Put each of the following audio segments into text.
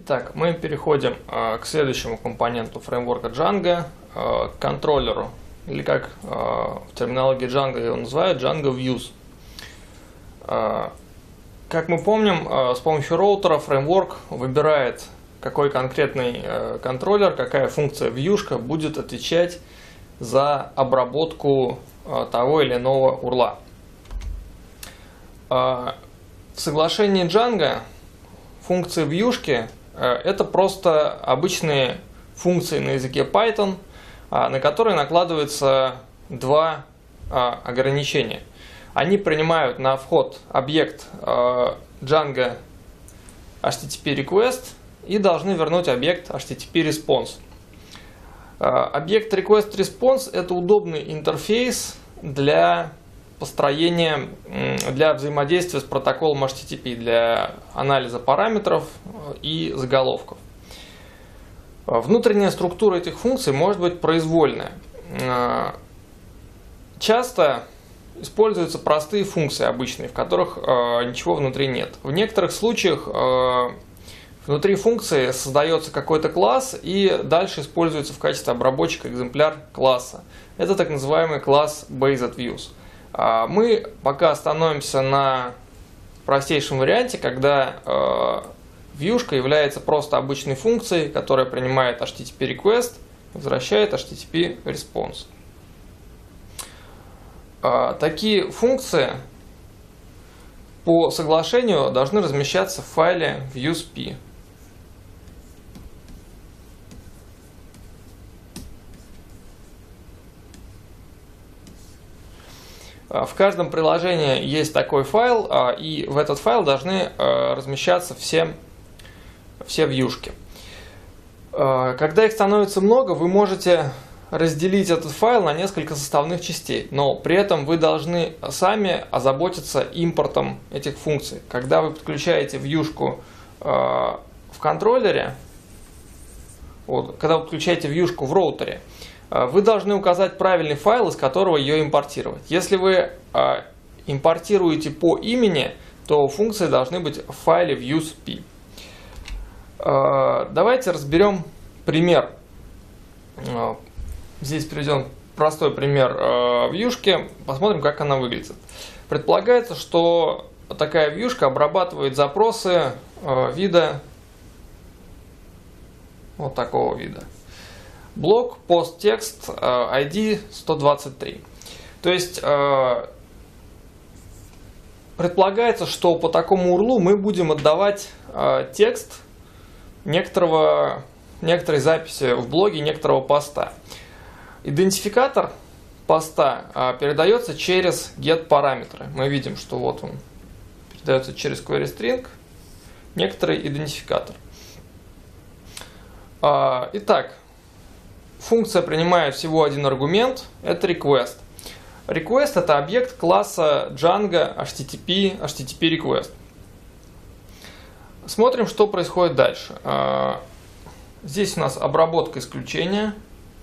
Итак, мы переходим к следующему компоненту фреймворка Django, к контроллеру, или как в терминологии Django его называют, Django Views. Как мы помним, с помощью роутера фреймворк выбирает, какой конкретный контроллер, какая функция вьюшка будет отвечать за обработку того или иного урла. В соглашении Django функции вьюшки это просто обычные функции на языке Python, на которые накладываются два ограничения. Они принимают на вход объект Django HTTP request и должны вернуть объект HTTP response. Объект request response это удобный интерфейс для построения, для взаимодействия с протоколом HTTP, для анализа параметров и заголовков. Внутренняя структура этих функций может быть произвольная. Часто используются простые функции обычные, в которых ничего внутри нет. В некоторых случаях внутри функции создается какой-то класс и дальше используется в качестве обработчика экземпляр класса. Это так называемый класс Based Views. Мы пока остановимся на простейшем варианте, когда вьюшка является просто обычной функцией, которая принимает HTTP request и возвращает HTTP response. Такие функции по соглашению должны размещаться в файле viewsp. В каждом приложении есть такой файл, и в этот файл должны размещаться все вьюшки. Когда их становится много, вы можете разделить этот файл на несколько составных частей, но при этом вы должны сами озаботиться импортом этих функций. Когда вы подключаете вьюшку в контроллере, когда вы подключаете вьюшку в роутере, вы должны указать правильный файл, из которого ее импортировать. Если вы импортируете по имени, то функции должны быть в файле viewsp. Давайте разберем пример. Здесь приведен простой пример вьюшки. Посмотрим, как она выглядит. Предполагается, что такая вьюшка обрабатывает запросы вида вот такого вида. Блок PostText ID 123. То есть предполагается, что по такому урлу мы будем отдавать текст некоторой записи в блоге, некоторого поста. Идентификатор поста передается через get параметры. Мы видим, что вот он передается через query string, некоторый идентификатор. Итак, функция принимает всего один аргумент, это request. Request это объект класса Django HTTP request. Смотрим, что происходит дальше. Здесь у нас обработка исключения.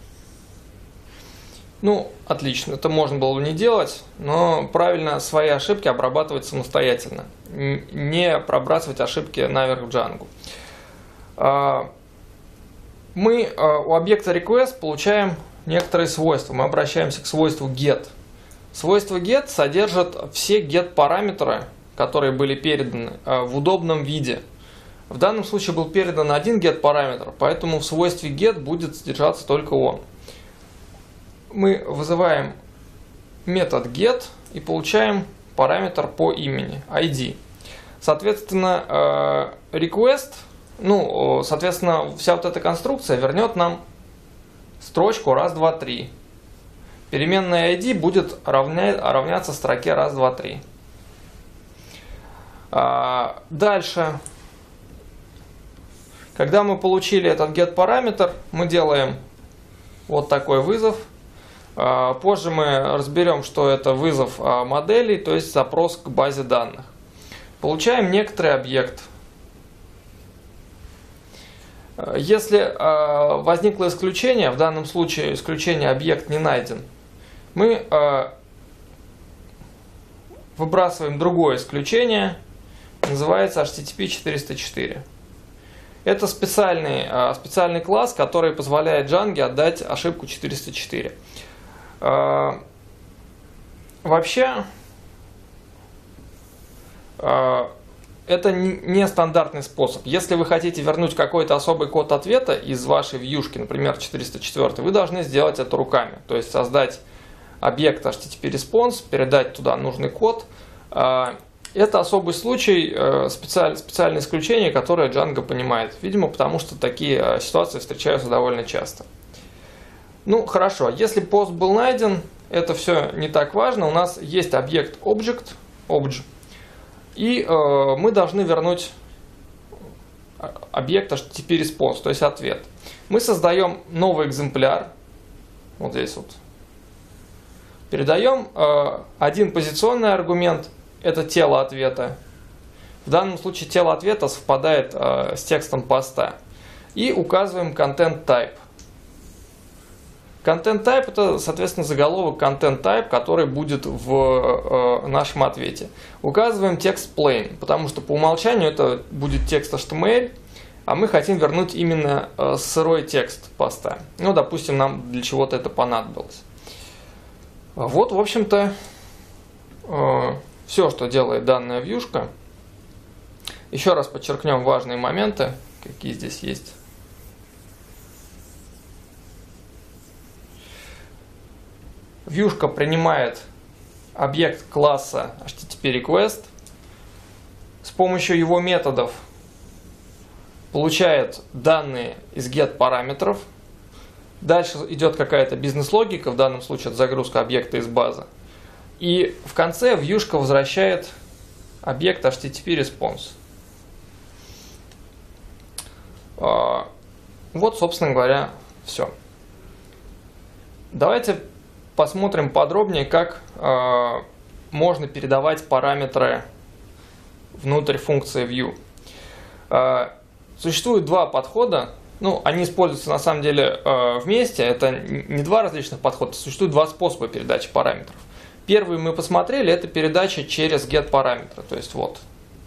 Ну, отлично, это можно было бы не делать, но правильно свои ошибки обрабатывать самостоятельно. Не пробрасывать ошибки наверх в Django. Мы у объекта request получаем некоторые свойства. Мы обращаемся к свойству get. Свойство get содержит все get параметры, которые были переданы в удобном виде. В данном случае был передан один get параметр, поэтому в свойстве get будет содержаться только он. Мы вызываем метод get и получаем параметр по имени ID. Соответственно, request, соответственно, вся вот эта конструкция вернет нам строчку раз, два, три. Переменная ID будет равняться строке раз, два, три. Дальше, когда мы получили этот get параметр, мы делаем вот такой вызов. Позже мы разберем, что это вызов моделей, то есть запрос к базе данных. Получаем некоторый объект. Если возникло исключение, в данном случае исключение объект не найден, мы выбрасываем другое исключение, называется HTTP 404. Это специальный класс, который позволяет Django отдать ошибку 404. Вообще, это не стандартный способ. Если вы хотите вернуть какой-то особый код ответа из вашей вьюшки, например, 404, вы должны сделать это руками. То есть создать объект HTTP response, передать туда нужный код. Это особый случай, специальное исключение, которое Django понимает. Видимо, потому что такие ситуации встречаются довольно часто. Ну, хорошо. Если пост был найден, это все не так важно. У нас есть объект object, и мы должны вернуть объект HTTP response, то есть ответ. Мы создаем новый экземпляр, вот здесь вот. Передаем один позиционный аргумент, это тело ответа. В данном случае тело ответа совпадает с текстом поста. И указываем content type. Content type это, соответственно, заголовок content type, который будет в нашем ответе. Указываем текст plain, потому что по умолчанию это будет текст HTML, а мы хотим вернуть именно сырой текст поста. Ну, допустим, нам для чего-то это понадобилось. Вот, в общем-то, все, что делает данная вьюшка. Еще раз подчеркнем важные моменты, какие здесь есть. Вьюшка принимает объект класса HTTP request, с помощью его методов получает данные из get параметров. Дальше идет какая-то бизнес-логика, в данном случае это загрузка объекта из базы. И в конце вьюшка возвращает объект HTTP response. Вот, собственно говоря, все. Давайте посмотрим подробнее, как можно передавать параметры внутрь функции view. Существует два подхода. Ну, они используются на самом деле вместе. Это не два различных подхода. Существует два способа передачи параметров. Первый мы посмотрели, это передача через get параметры. То есть вот.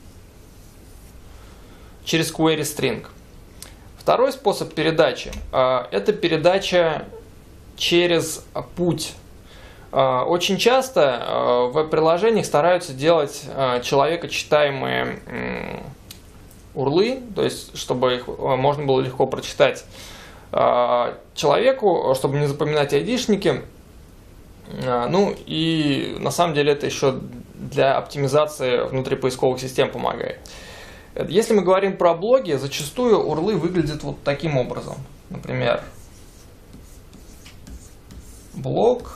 Через query string. Второй способ передачи это передача через путь. Очень часто в веб-приложениях стараются делать человекочитаемые урлы, то есть чтобы их можно было легко прочитать человеку, чтобы не запоминать айдишники. Ну и на самом деле это еще для оптимизации внутрипоисковых систем помогает. Если мы говорим про блоги, зачастую урлы выглядят вот таким образом. Например, блог,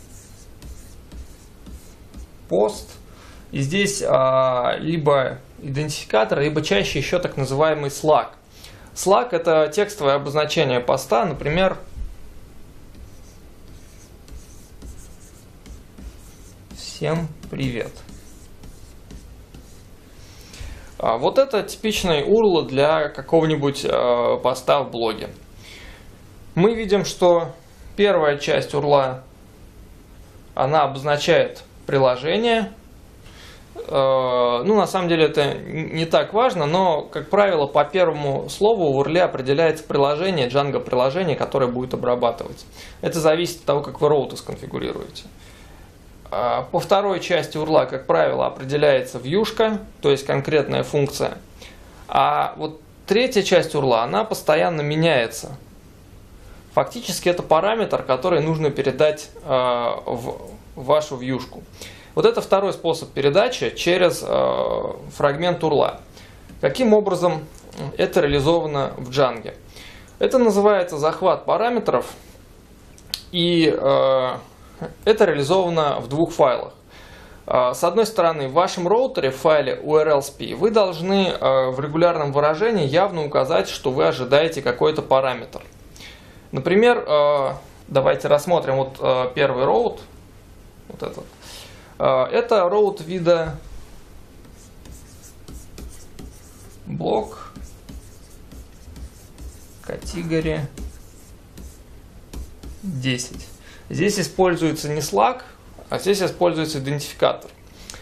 пост. И здесь либо идентификатор, либо чаще еще так называемый слаг. Слаг это текстовое обозначение поста, например, всем привет. Вот это типичный URL для какого-нибудь поста в блоге. Мы видим, что первая часть URL, она обозначает приложение. Ну, на самом деле это не так важно, но, как правило, по первому слову в URL определяется приложение, Django приложение, которое будет обрабатывать. Это зависит от того, как вы роуты сконфигурируете. По второй части URL, как правило, определяется вьюшка, то есть конкретная функция. А вот третья часть URL, она постоянно меняется. Фактически это параметр, который нужно передать в вашу вьюшку. Вот это второй способ передачи через фрагмент URL. Каким образом это реализовано в Django? Это называется захват параметров, и это реализовано в двух файлах. С одной стороны, в вашем роутере в файле urlsp вы должны в регулярном выражении явно указать, что вы ожидаете какой-то параметр. Например, давайте рассмотрим вот первый роут. Вот этот. Это роут вида блок category 10. Здесь используется не слаг, а здесь используется идентификатор.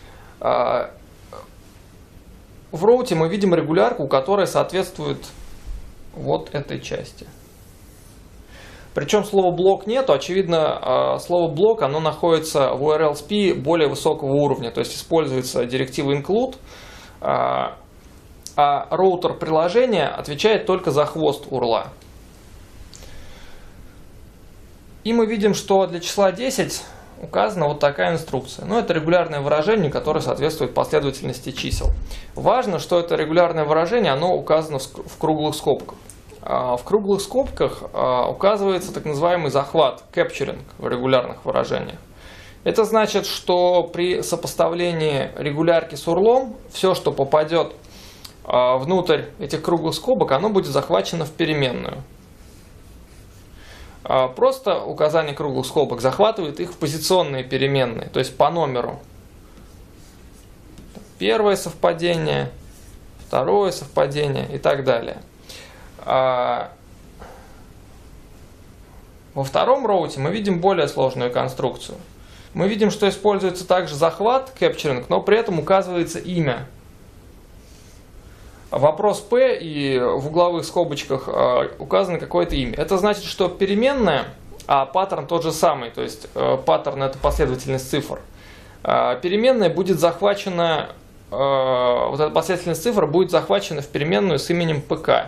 В роуте мы видим регулярку, которая соответствует вот этой части. Причем слова блок нету, очевидно, слово блок оно находится в URL-SPI более высокого уровня, то есть используется директива include, а роутер приложения отвечает только за хвост URL. И мы видим, что для числа 10 указана вот такая инструкция. Но это регулярное выражение, которое соответствует последовательности чисел. Важно, что это регулярное выражение, оно указано в круглых скобках. В круглых скобках указывается так называемый захват, capturing в регулярных выражениях. Это значит, что при сопоставлении регулярки с урлом, все, что попадет внутрь этих круглых скобок, оно будет захвачено в переменную. Просто указание круглых скобок захватывает их в позиционные переменные, то есть по номеру. Первое совпадение, второе совпадение и так далее. Во втором роуте мы видим более сложную конструкцию. Мы видим, что используется также захват, capturing, но при этом указывается имя. Вопрос P и в угловых скобочках указано какое-то имя. Это значит, что переменная, а паттерн тот же самый, то есть паттерн это последовательность цифр. Переменная будет захвачена, вот эта последовательность цифр будет захвачена в переменную с именем PK.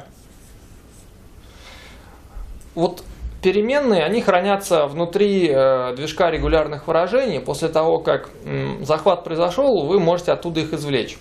Вот переменные, они хранятся внутри движка регулярных выражений. После того, как захват произошел, вы можете оттуда их извлечь.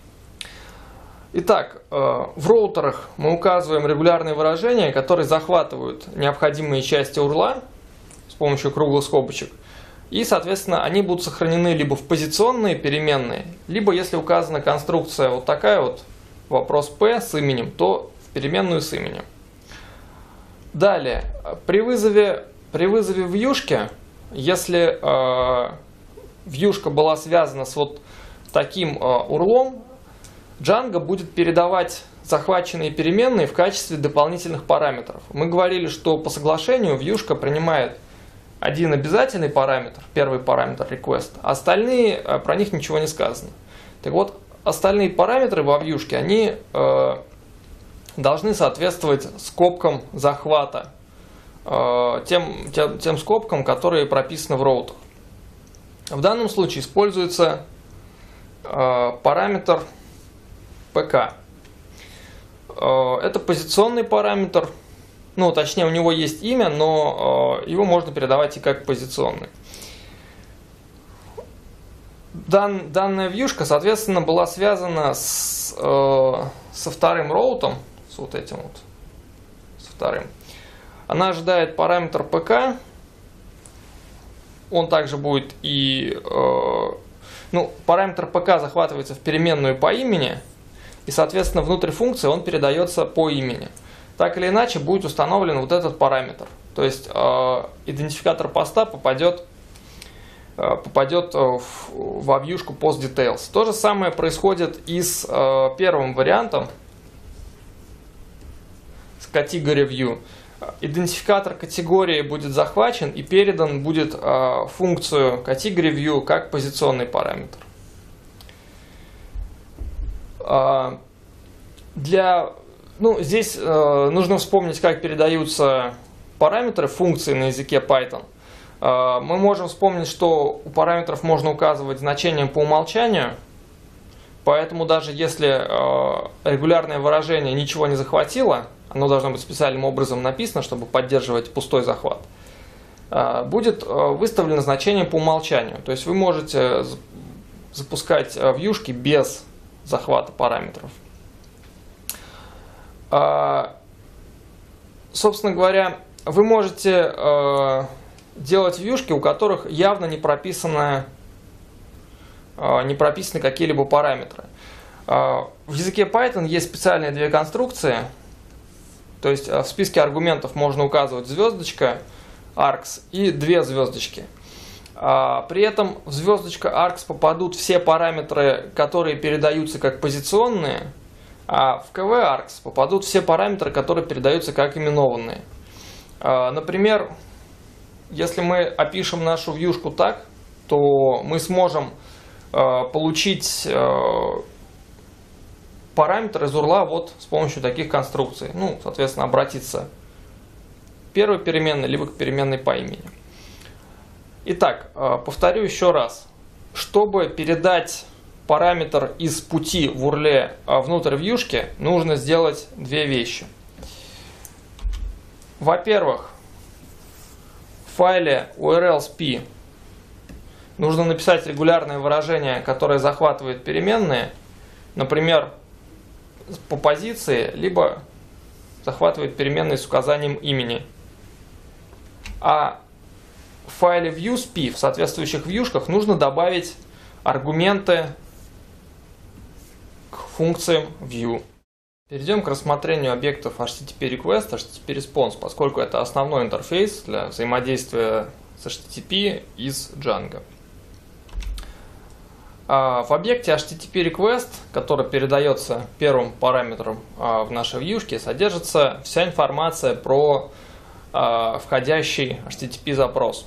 Итак, в роутерах мы указываем регулярные выражения, которые захватывают необходимые части урла с помощью круглых скобочек. И, соответственно, они будут сохранены либо в позиционные переменные, либо, если указана конструкция вот такая вот, вопрос P с именем, то в переменную с именем. Далее, при вызове вьюшки, если вьюшка была связана с вот таким урлом, Django будет передавать захваченные переменные в качестве дополнительных параметров. Мы говорили, что по соглашению вьюшка принимает один обязательный параметр, первый параметр request, а остальные, про них ничего не сказано. Так вот, остальные параметры во вьюшке, они должны соответствовать скобкам захвата, тем скобкам, которые прописаны в роутах. В данном случае используется параметр PK. Это позиционный параметр, ну точнее у него есть имя, но его можно передавать и как позиционный. Данная вьюшка, соответственно, была связана со вторым роутом, с вот этим вот, со вторым. Она ожидает параметр PK, он также будет и, параметр PK захватывается в переменную по имени, и, соответственно, внутрь функции он передается по имени. Так или иначе будет установлен вот этот параметр. То есть идентификатор поста попадет во вьюшку postDetails. То же самое происходит и с первым вариантом, с category view. Идентификатор категории будет захвачен и передан будет функцию category view как позиционный параметр. Здесь нужно вспомнить, как передаются параметры функции на языке Python. Мы можем вспомнить, что у параметров можно указывать значение по умолчанию, поэтому даже если регулярное выражение ничего не захватило, оно должно быть специальным образом написано, чтобы поддерживать пустой захват, будет выставлено значение по умолчанию. То есть вы можете запускать вьюшки без захвата параметров. Собственно говоря, вы можете делать вьюшки, у которых явно не прописаны какие-либо параметры. В языке Python есть специальные две конструкции. То есть в списке аргументов можно указывать звездочка args и две звездочки. При этом в звездочка args попадут все параметры, которые передаются как позиционные, а в kv args попадут все параметры, которые передаются как именованные. Например, если мы опишем нашу вьюшку так, то мы сможем получить параметр из URL вот с помощью таких конструкций. Ну, соответственно, обратиться к первой переменной, либо к переменной по имени. Итак, повторю еще раз. Чтобы передать параметр из пути в URL внутрь вьюшки, нужно сделать две вещи. Во-первых, в файле urls.p нужно написать регулярное выражение, которое захватывает переменные, например, по позиции, либо захватывает переменные с указанием имени. А в файле views.p в соответствующих вьюшках нужно добавить аргументы к функциям view. Перейдем к рассмотрению объектов HTTP Request, HTTP Response, поскольку это основной интерфейс для взаимодействия с HTTP из Django. В объекте HTTP Request, который передается первым параметром в нашей вьюшке, содержится вся информация про входящий HTTP запрос.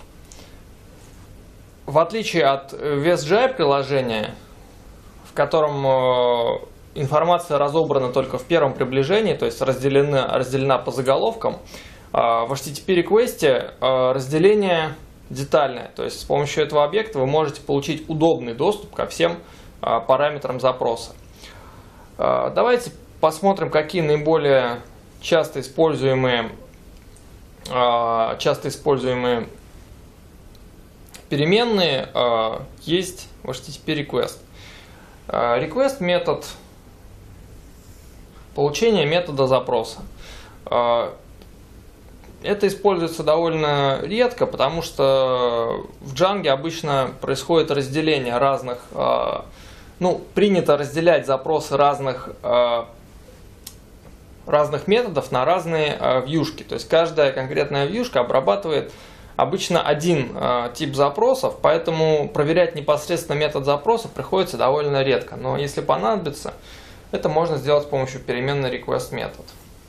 В отличие от WSGI приложения, в котором информация разобрана только в первом приближении, то есть разделена по заголовкам, в HTTP Request разделение детальное. То есть с помощью этого объекта вы можете получить удобный доступ ко всем параметрам запроса. Давайте посмотрим, какие наиболее часто используемые переменные есть в HTTP Request. Request метод получения метода запроса. Это используется довольно редко, потому что в Django обычно происходит разделение разных, принято разделять запросы разных методов на разные вьюшки. То есть каждая конкретная вьюшка обрабатывает обычно один тип запросов, поэтому проверять непосредственно метод запроса приходится довольно редко. Но если понадобится, это можно сделать с помощью переменной request метод.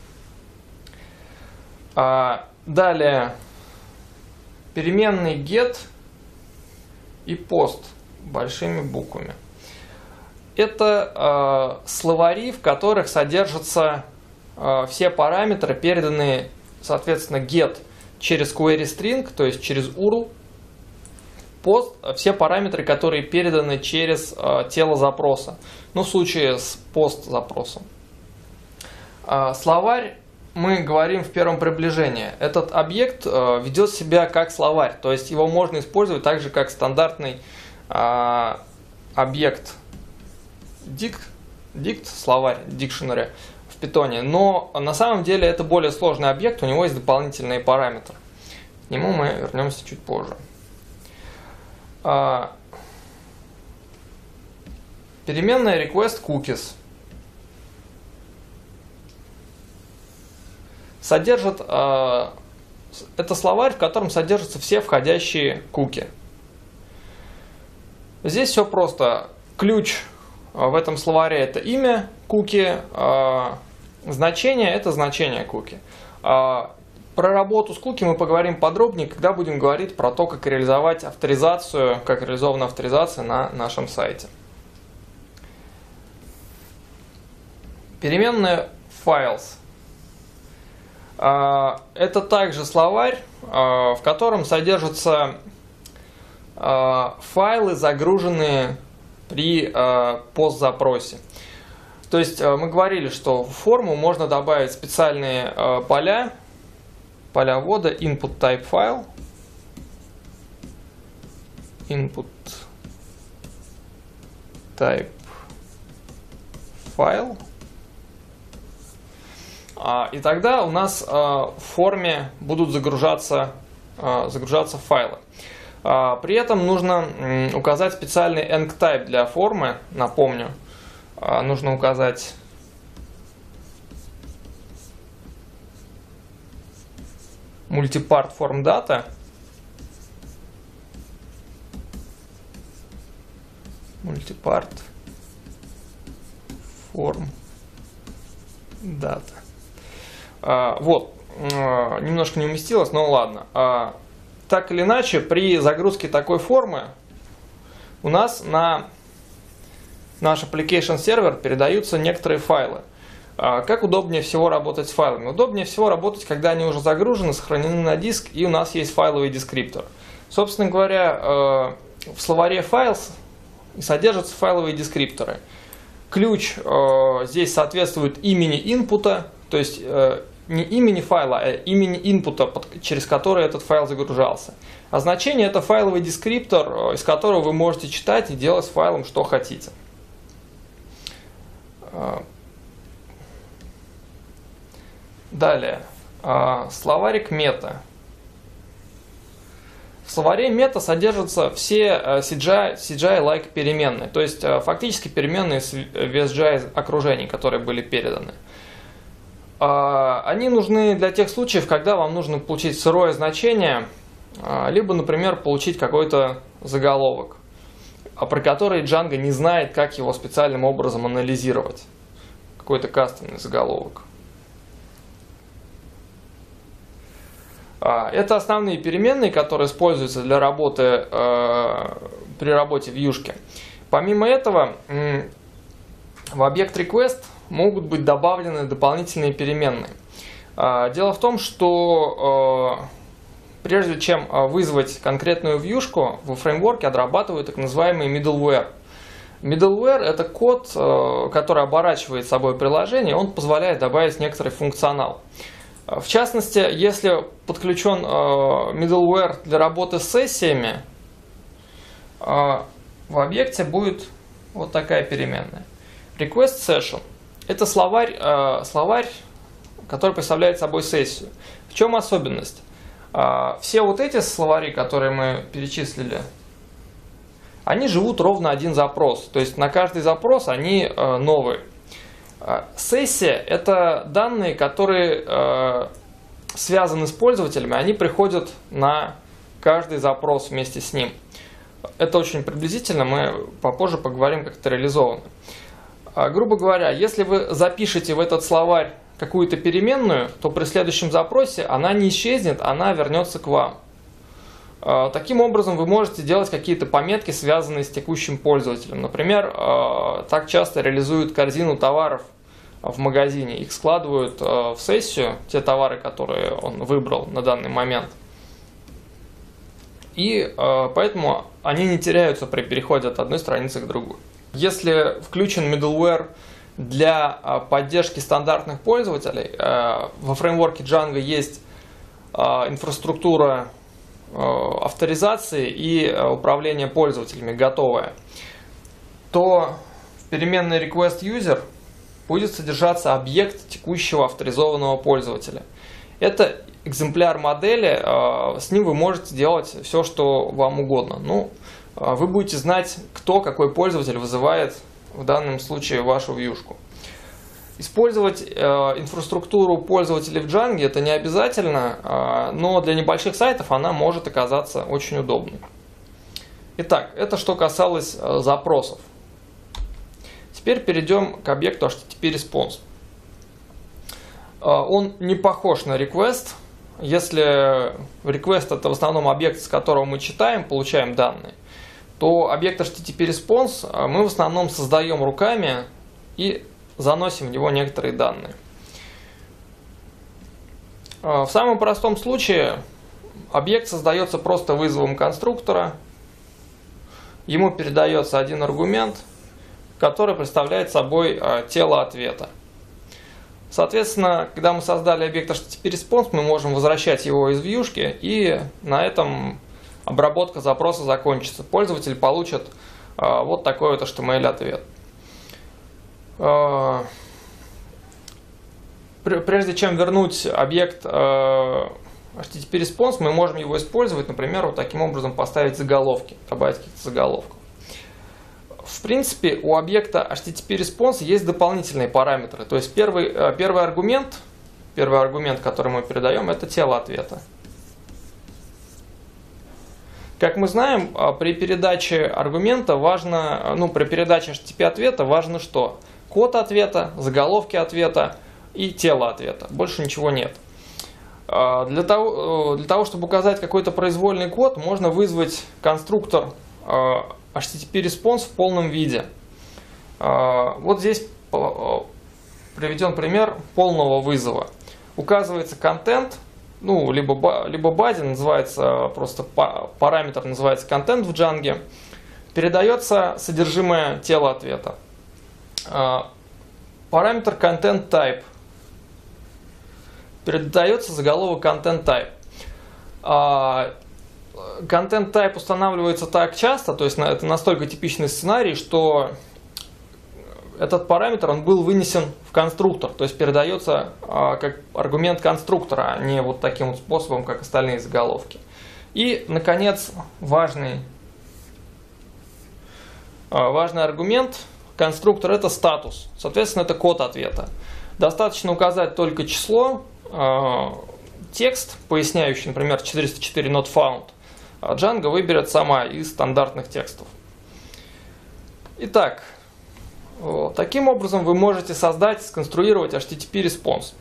Далее переменные get и post большими буквами. Это словари, в которых содержатся все параметры, переданные, соответственно, get через query string, то есть через URL, post, все параметры, которые переданы через тело запроса. В случае с post запросом. Словарь мы говорим в первом приближении. Этот объект ведет себя как словарь, то есть его можно использовать так же, как стандартный объект dict, словарь, dictionary в Python. Но на самом деле это более сложный объект, у него есть дополнительные параметры. К нему мы вернемся чуть позже. Переменная request cookies содержит, это словарь, в котором содержатся все входящие куки. Здесь все просто. Ключ в этом словаре это имя куки, значение это значение куки. Про работу с куки мы поговорим подробнее, когда будем говорить про то, как реализовать авторизацию, как реализована авторизация на нашем сайте. Переменная files. Это также словарь, в котором содержатся файлы, загруженные при постзапросе. То есть мы говорили, что в форму можно добавить специальные поля ввода input type file, input type file. И тогда у нас в форме будут загружаться файлы. При этом нужно указать специальный enctype для формы. Напомню, нужно указать multipart form data. Multipart form data. Немножко не уместилось, но ладно. Так или иначе, при загрузке такой формы у нас на наш application сервер передаются некоторые файлы. Как удобнее всего работать с файлами? Удобнее всего работать, когда они уже загружены, сохранены на диск, и у нас есть файловый дескриптор. Собственно говоря, в словаре files содержатся файловые дескрипторы. Ключ здесь соответствует имени инпута, то есть не имени файла, а имени инпута, через который этот файл загружался. А значение — это файловый дескриптор, из которого вы можете читать и делать с файлом что хотите. Далее, словарик мета. В словаре мета содержатся все CGI-like переменные, то есть фактически переменные с VSGI окружений, которые были переданы. Они нужны для тех случаев, когда вам нужно получить сырое значение, либо, например, получить какой-то заголовок, про который Django не знает, как его специальным образом анализировать. Какой-то кастомный заголовок. Это основные переменные, которые используются для работы при работе в вьюшке. Помимо этого, в объект request могут быть добавлены дополнительные переменные. Дело в том, что прежде чем вызвать конкретную вьюшку, во фреймворке отрабатывают так называемый middleware. Middleware — это код, который оборачивает собой приложение, он позволяет добавить некоторый функционал. В частности, если подключен middleware для работы с сессиями, в объекте будет вот такая переменная. Request session — это словарь, который представляет собой сессию. В чем особенность? Все вот эти словари, которые мы перечислили, они живут ровно один запрос. То есть на каждый запрос они новые. Сессия — это данные, которые связаны с пользователями, они приходят на каждый запрос вместе с ним. Это очень приблизительно, мы попозже поговорим, как это реализовано. Грубо говоря, если вы запишете в этот словарь какую-то переменную, то при следующем запросе она не исчезнет, она вернется к вам. Таким образом, вы можете делать какие-то пометки, связанные с текущим пользователем. Например, так часто реализуют корзину товаров в магазине. Их складывают в сессию, те товары, которые он выбрал на данный момент. И поэтому они не теряются при переходе от одной страницы к другой. Если включен middleware для поддержки стандартных пользователей, во фреймворке Django есть инфраструктура авторизации и управления пользователями готовая, то в переменной request user будет содержаться объект текущего авторизованного пользователя. Это экземпляр модели, с ним вы можете делать все, что вам угодно. Ну, вы будете знать, кто, какой пользователь вызывает в данном случае вашу вьюшку. Использовать инфраструктуру пользователей в Django это не обязательно, но для небольших сайтов она может оказаться очень удобной. Итак, это что касалось запросов. Теперь перейдем к объекту HTTP Response. Он не похож на request. Если request — это в основном объект, с которого мы читаем, получаем данные, то объект HTTP Response мы в основном создаем руками и заносим в него некоторые данные. В самом простом случае объект создается просто вызовом конструктора. Ему передается один аргумент, который представляет собой тело ответа. Соответственно, когда мы создали объект HTTP Response, мы можем возвращать его из вьюшки, и на этом обработка запроса закончится. Пользователь получит вот такой вот HTML-ответ. Прежде чем вернуть объект HTTP Response, мы можем его использовать, например, вот таким образом поставить заголовки, добавить каких-то заголовков. В принципе, у объекта HTTP Response есть дополнительные параметры. То есть первый аргумент, который мы передаем, это тело ответа. Как мы знаем, при передаче аргумента при передаче HTTP ответа важно что? Код ответа, заголовки ответа и тело ответа. Больше ничего нет. Для того, чтобы указать какой-то произвольный код, можно вызвать конструктор HTTP Response в полном виде. Вот здесь приведен пример полного вызова. Указывается контент, ну, либо базе, называется просто параметр, называется контент в Django, передается содержимое тела ответа. Параметр content type передается заголовок content type. Content type устанавливается так часто, то есть это настолько типичный сценарий, что этот параметр он был вынесен в конструктор, то есть передается как аргумент конструктора, а не вот таким вот способом, как остальные заголовки. И, наконец, важный аргумент конструктора — это статус. Соответственно, это код ответа. Достаточно указать только число, текст, поясняющий, например, 404 not found. Django выберет сама из стандартных текстов. Итак, таким образом вы можете создать, сконструировать HTTP-респонс.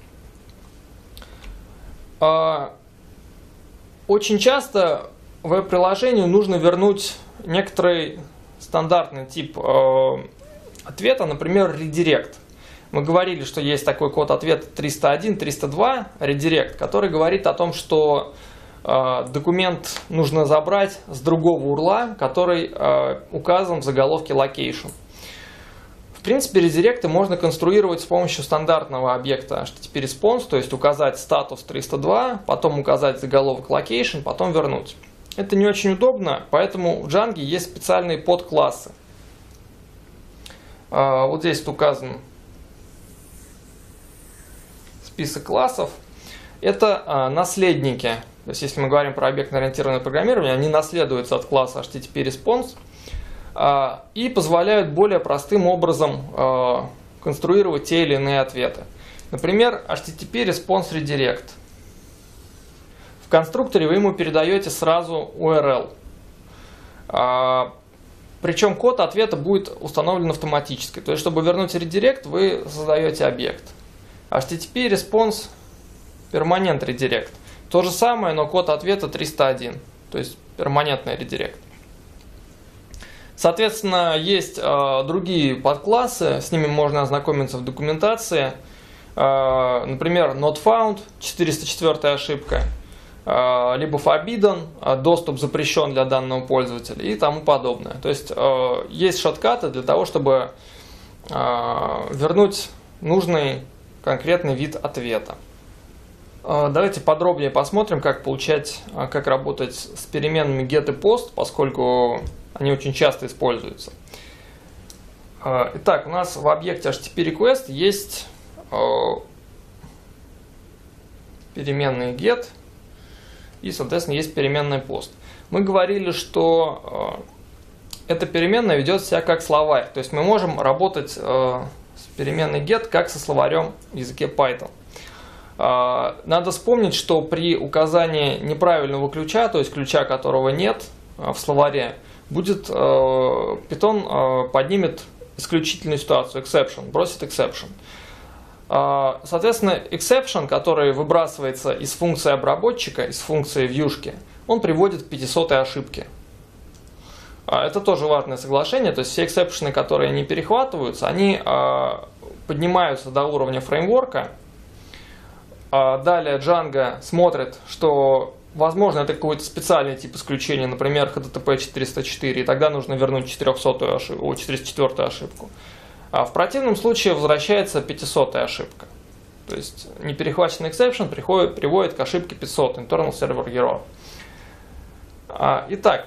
Очень часто веб-приложению нужно вернуть некоторый стандартный тип ответа, например, редирект. Мы говорили, что есть такой код ответа 301, 302, редирект, который говорит о том, что документ нужно забрать с другого урла, который указан в заголовке location. В принципе, редиректы можно конструировать с помощью стандартного объекта HTTP-response, то есть указать статус 302, потом указать заголовок location, потом вернуть. Это не очень удобно, поэтому в Django есть специальные подклассы. Вот здесь указан список классов. Это наследники. То есть, если мы говорим про объектно-ориентированное программирование, они наследуются от класса HTTP-response и позволяют более простым образом конструировать те или иные ответы. Например, HTTP-response redirect. В конструкторе вы ему передаете сразу URL. Причем код ответа будет установлен автоматически. То есть, чтобы вернуть редирект, вы создаете объект. HTTP-response permanent redirect. То же самое, но код ответа 301. То есть, перманентный редирект. Соответственно, есть другие подклассы, с ними можно ознакомиться в документации. Например, not found, 404 ошибка, либо forbidden, доступ запрещен для данного пользователя и тому подобное. То есть, есть шорткаты для того, чтобы вернуть нужный конкретный вид ответа. Давайте подробнее посмотрим, как работать с переменными get и post, поскольку они очень часто используются. Итак, у нас в объекте HTTP request есть переменные get и, соответственно, есть переменная post. Мы говорили, что эта переменная ведет себя как словарь, то есть мы можем работать с переменной get как со словарем в языке Python. Надо вспомнить, что при указании неправильного ключа, то есть ключа, которого нет в словаре, Python поднимет исключительную ситуацию, exception, бросит exception. Соответственно, exception, который выбрасывается из функции обработчика, из функции вьюшки, он приводит к 500-й ошибке. Это тоже важное соглашение, то есть все эксепшены, которые не перехватываются, они поднимаются до уровня фреймворка. Далее Django смотрит, что возможно это какой-то специальный тип исключения, например HTTP 404, и тогда нужно вернуть 404-ю ошибку. А в противном случае возвращается 500-я ошибка. То есть неперехваченный exception приводит к ошибке 500, internal server error. Итак,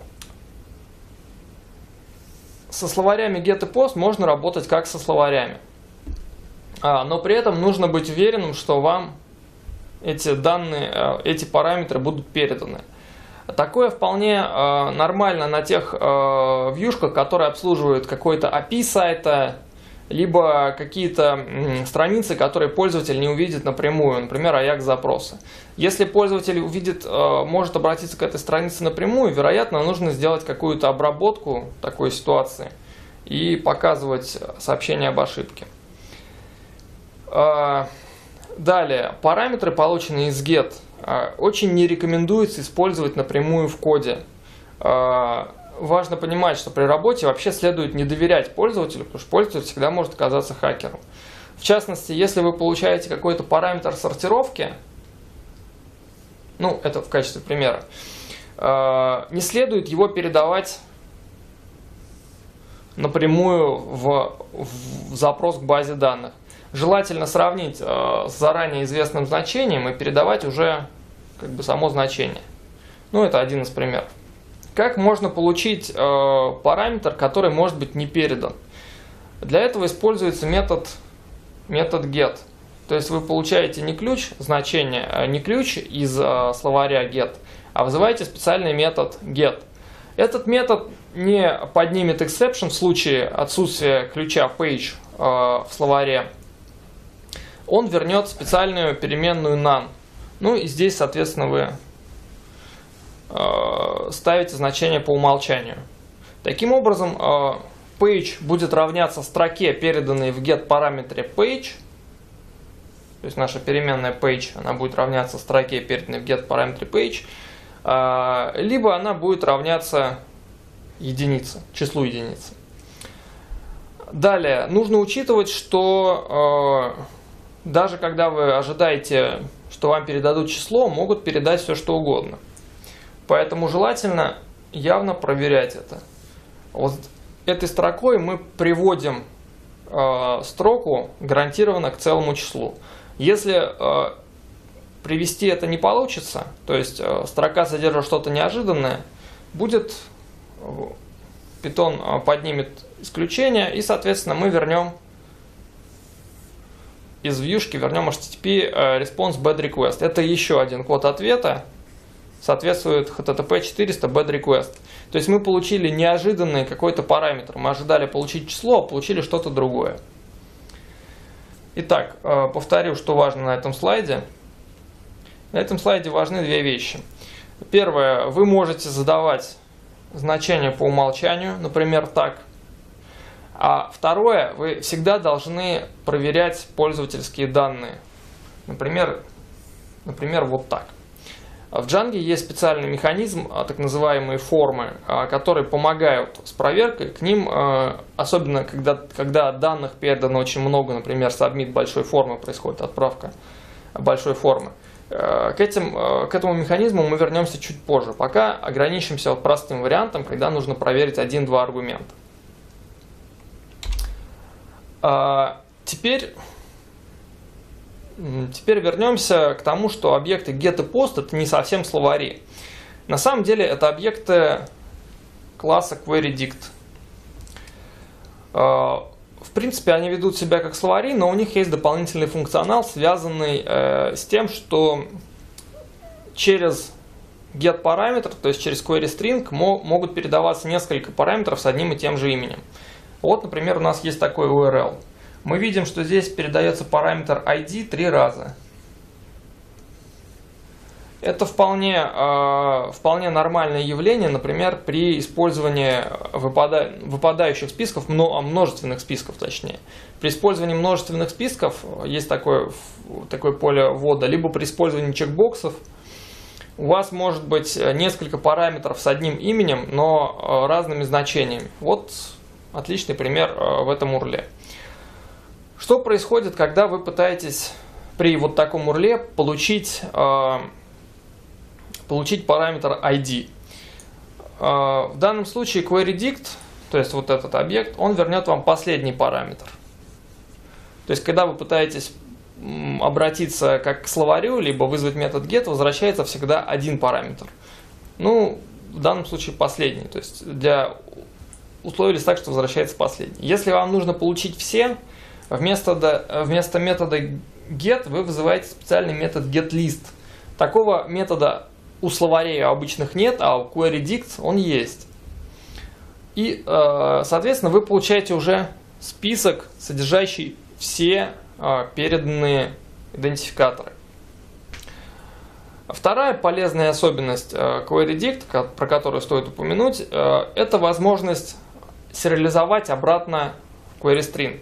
со словарями get и post можно работать как со словарями. Но при этом нужно быть уверенным, что вам эти данные, эти параметры будут переданы. Такое вполне нормально на тех вьюшках, которые обслуживают какой-то API сайта, либо какие-то страницы, которые пользователь не увидит напрямую, например, AJAX-запросы. Если пользователь увидит, может обратиться к этой странице напрямую, вероятно, нужно сделать какую-то обработку такой ситуации и показывать сообщение об ошибке. Далее, параметры, полученные из get, очень не рекомендуется использовать напрямую в коде. важно понимать, что при работе вообще следует не доверять пользователю, потому что пользователь всегда может оказаться хакером. В частности, если вы получаете какой-то параметр сортировки, ну, это в качестве примера, не следует его передавать напрямую в запрос к базе данных. Желательно сравнить с заранее известным значением и передавать уже как бы само значение. Ну, это один из примеров. Как можно получить параметр, который может быть не передан? Для этого используется метод get. То есть вы получаете не ключ значение, не ключ из словаря get, а вызываете специальный метод get. Этот метод не поднимет exception в случае отсутствия ключа page в словаре. Он вернет специальную переменную none. Ну и здесь, соответственно, вы ставите значение по умолчанию. Таким образом, page будет равняться строке, переданной в get параметре page. То есть наша переменная page, она будет равняться строке, переданной в get параметре page. Либо она будет равняться единице, числу единицы. Далее, нужно учитывать, что даже когда вы ожидаете, что вам передадут число, могут передать все, что угодно. Поэтому желательно явно проверять это. Вот этой строкой мы приводим строку гарантированно к целому числу. Если привести это не получится, то есть строка содержит что-то неожиданное, будет Python поднимет исключение, и, соответственно, мы вернем из вьюшки HTTP response bad request. Это еще один код ответа, соответствует HTTP 400 bad request. То есть мы получили неожиданный какой-то параметр. Мы ожидали получить число, а получили что-то другое. Итак, повторю, что важно на этом слайде. На этом слайде важны две вещи. Первое, вы можете задавать значение по умолчанию, например, так. А второе, вы всегда должны проверять пользовательские данные. Например, вот так. В Django есть специальный механизм, так называемые формы, которые помогают с проверкой. К ним, особенно когда данных передано очень много, например, submit большой формы, происходит отправка большой формы. К этому механизму мы вернемся чуть позже. Пока ограничимся вот простым вариантом, когда нужно проверить 1-2 аргумента. Теперь вернемся к тому, что объекты get и post это не совсем словари. На самом деле это объекты класса queryDict. В принципе, они ведут себя как словари, но у них есть дополнительный функционал, связанный с тем, что через get параметр, то есть через queryString, могут передаваться несколько параметров с одним и тем же именем. Вот, например, у нас есть такой URL. Мы видим, что здесь передается параметр ID 3 раза. Это вполне нормальное явление, например, при использовании выпадающих списков, множественных списков точнее. При использовании множественных списков есть такое поле ввода, либо при использовании чекбоксов у вас может быть несколько параметров с одним именем, но разными значениями. Вот отличный пример в этом урле. Что происходит, когда вы пытаетесь при вот таком урле получить параметр ID? В данном случае queryDict, то есть вот этот объект, он вернет вам последний параметр. То есть когда вы пытаетесь обратиться как к словарю, либо вызвать метод get, возвращается всегда один параметр. Ну, в данном случае последний. То есть условились так, что возвращается последний. Если вам нужно получить все, вместо метода get вы вызываете специальный метод getList. Такого метода у словарей обычных нет, а у queryDict он есть. И, соответственно, вы получаете уже список, содержащий все переданные идентификаторы. Вторая полезная особенность queryDict, про которую стоит упомянуть, это возможность сериализовать обратно queryString.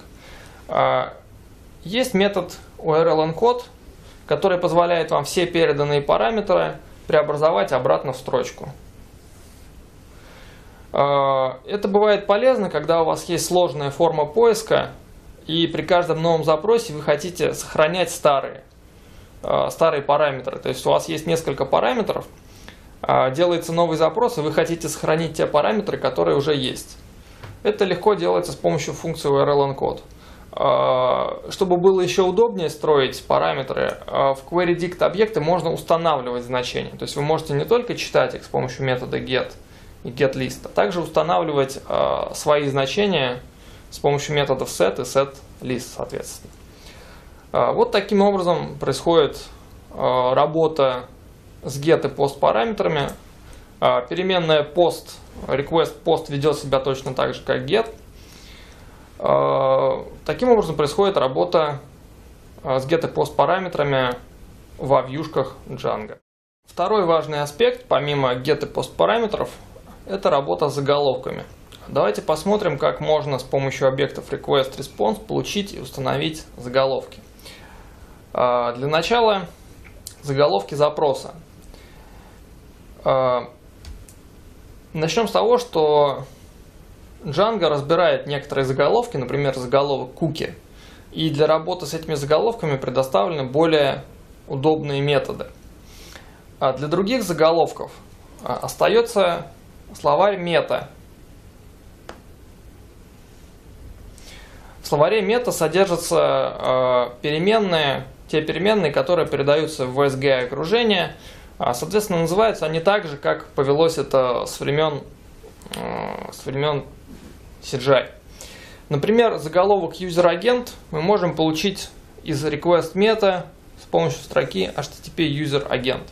Есть метод URLEncode, который позволяет вам все переданные параметры преобразовать обратно в строчку. Это бывает полезно, когда у вас есть сложная форма поиска, и при каждом новом запросе вы хотите сохранять старые параметры. То есть у вас есть несколько параметров, делается новый запрос, и вы хотите сохранить те параметры, которые уже есть. Это легко делается с помощью функции URL encode. Чтобы было еще удобнее строить параметры, в queryDict объекты можно устанавливать значения. То есть вы можете не только читать их с помощью метода get и getList, а также устанавливать свои значения с помощью методов set и setList, соответственно. Вот таким образом происходит работа с get и post параметрами. Переменная post, request post ведет себя точно так же, как get. Таким образом происходит работа с get и post параметрами во вьюшках Django. Второй важный аспект, помимо get и post параметров, это работа с заголовками. Давайте посмотрим, как можно с помощью объектов request response получить и установить заголовки. Для начала заголовки запроса. Начнем с того, что Django разбирает некоторые заголовки, например, заголовок cookie, и для работы с этими заголовками предоставлены более удобные методы. А для других заголовков остается словарь мета. В словаре мета содержатся те переменные, которые передаются в VSGI окружение. Соответственно, называются они так же, как повелось это с времен CGI. Например, заголовок user-агент мы можем получить из request meta с помощью строки http user-агент.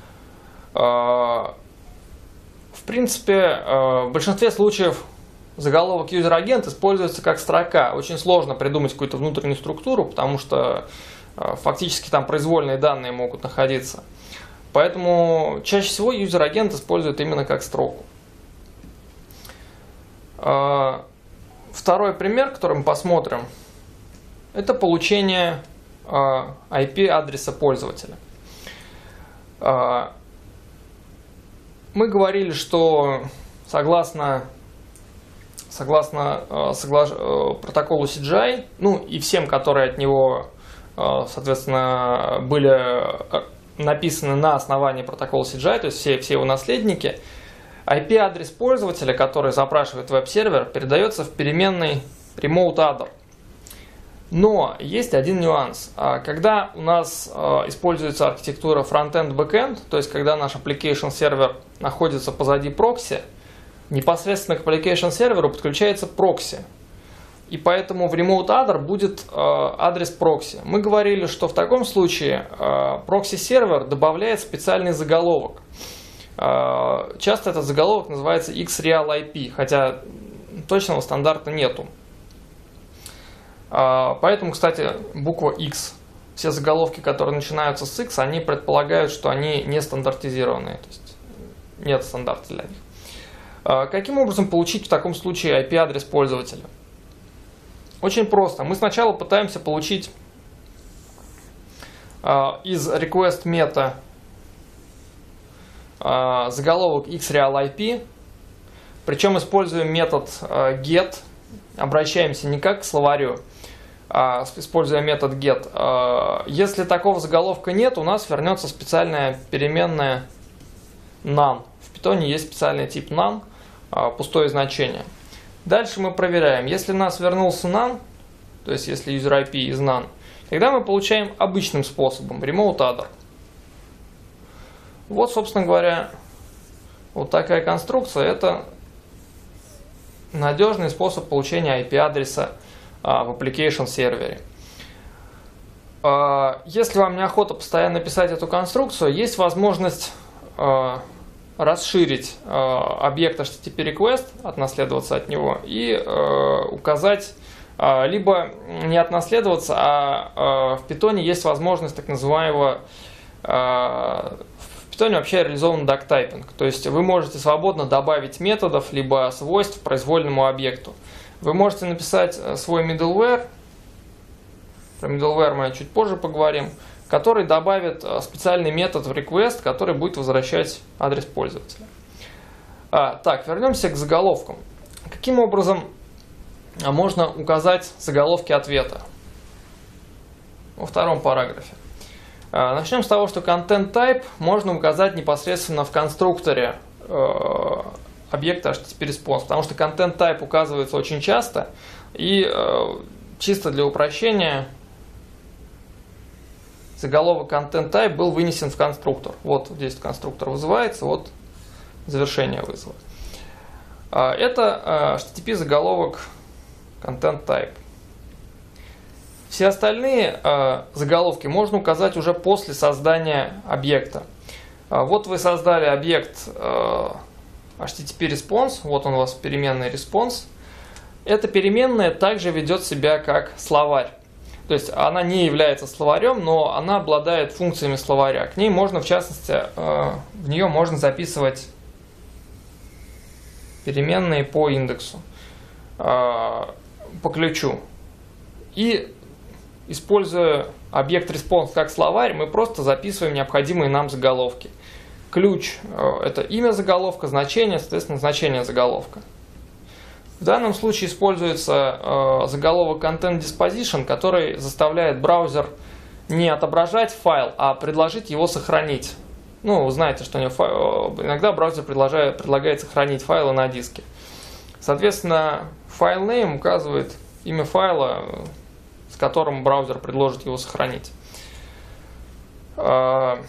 В принципе, в большинстве случаев заголовок user-агент используется как строка. Очень сложно придумать какую-то внутреннюю структуру, потому что фактически там произвольные данные могут находиться. Поэтому чаще всего user-агент используют именно как строку. Второй пример, который мы посмотрим, это получение IP-адреса пользователя. Мы говорили, что согласно протоколу CGI, ну и всем, которые от него, соответственно, были написаны на основании протокола CGI, то есть все его наследники, IP-адрес пользователя, который запрашивает веб-сервер, передается в переменной remote_other. Но есть один нюанс. Когда у нас используется архитектура front-end-back-end, то есть когда наш application сервер находится позади прокси, непосредственно к application серверу подключается прокси. И поэтому в remote_other будет адрес прокси. Мы говорили, что в таком случае прокси-сервер добавляет специальный заголовок. Часто этот заголовок называется xRealIP, хотя точного стандарта нету. Поэтому, кстати, буква X. Все заголовки, которые начинаются с X, они предполагают, что они не стандартизированные, то есть нет стандарта для них. Каким образом получить в таком случае IP-адрес пользователя? Очень просто. Мы сначала пытаемся получить из request meta заголовок xRealIP, причем используем метод get, обращаемся не как к словарю, а используя метод get. Если такого заголовка нет, у нас вернется специальная переменная none. В Python есть специальный тип none, пустое значение. Дальше мы проверяем, если у нас вернулся none, то есть если user IP из none, тогда мы получаем обычным способом, remote_other. Вот, собственно говоря, вот такая конструкция. Это надежный способ получения IP-адреса в application сервере. Если вам неохота постоянно писать эту конструкцию, есть возможность расширить объект HTTP request, отнаследоваться от него, и указать, либо не отнаследоваться, а в Python есть возможность так называемого, в Python вообще реализован duck-typing, то есть вы можете свободно добавить методов, либо свойств произвольному объекту. Вы можете написать свой middleware, про middleware мы чуть позже поговорим, который добавит специальный метод в request, который будет возвращать адрес пользователя. Так, вернемся к заголовкам. Каким образом можно указать заголовки ответа? Во втором параграфе. Начнем с того, что content type можно указать непосредственно в конструкторе объекта HTTP Response, потому что content type указывается очень часто, и чисто для упрощения заголовок content type был вынесен в конструктор. Вот здесь конструктор вызывается, вот завершение вызова. Это HTTP заголовок content type. Все остальные заголовки можно указать уже после создания объекта. Вот вы создали объект HTTP Response, вот он у вас переменная response. Эта переменная также ведет себя как словарь. То есть она не является словарем, но она обладает функциями словаря. К ней можно, в частности, в нее можно записывать переменные по индексу, по ключу. И используя объект response как словарь, мы просто записываем необходимые нам заголовки. Ключ – это имя заголовка, значение, соответственно, значение заголовка. В данном случае используется заголовок content disposition, который заставляет браузер не отображать файл, а предложить его сохранить. Ну, вы знаете, что иногда браузер предлагает сохранить файлы на диске. Соответственно, file name указывает имя файла, с которым браузер предложит его сохранить. В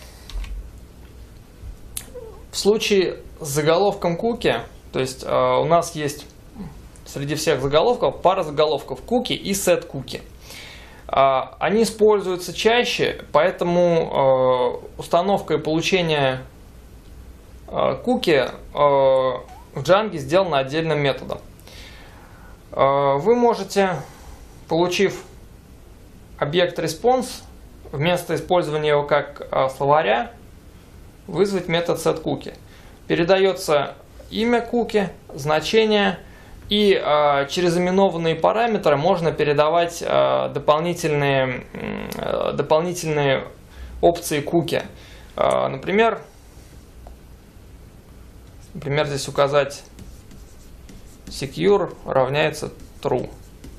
случае с заголовком cookie, то есть у нас есть среди всех заголовков пара заголовков cookie и setCookie. Они используются чаще, поэтому установка и получение cookie в Django сделано отдельным методом. Вы можете, получив объект response, вместо использования его как словаря, вызвать метод setCookie. Передается имя cookie, значение, и через именованные параметры можно передавать дополнительные опции cookie. Например, здесь указать secure равняется true.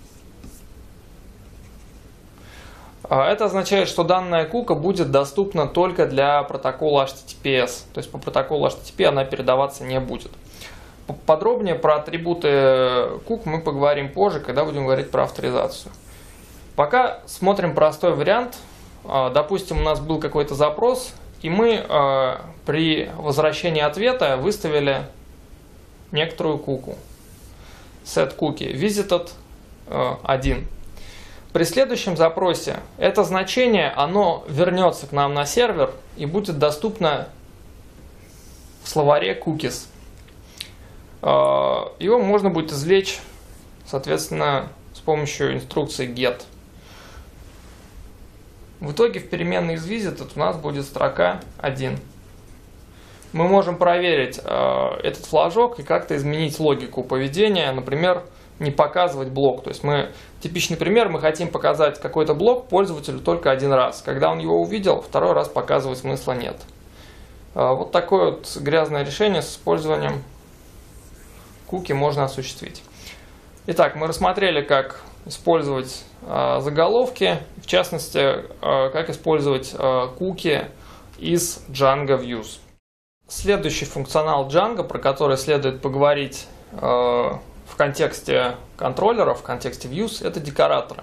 Это означает, что данная кука будет доступна только для протокола HTTPS. То есть по протоколу HTTP она передаваться не будет. Подробнее про атрибуты кук мы поговорим позже, когда будем говорить про авторизацию. Пока смотрим простой вариант. Допустим, у нас был какой-то запрос, и мы при возвращении ответа выставили некоторую куку. setCookie visited 1. При следующем запросе это значение, оно вернется к нам на сервер и будет доступно в словаре cookies. Его можно будет извлечь, соответственно, с помощью инструкции get. В итоге в переменной isVisited у нас будет строка 1. Мы можем проверить этот флажок и как-то изменить логику поведения, например, не показывать блок. То есть типичный пример, мы хотим показать какой-то блок пользователю только один раз. Когда он его увидел, второй раз показывать смысла нет. Вот такое вот грязное решение с использованием куки можно осуществить. Итак, мы рассмотрели, как использовать заголовки, в частности, как использовать куки из Django Views. Следующий функционал Django, про который следует поговорить в контексте контроллеров, в контексте Views, это декораторы.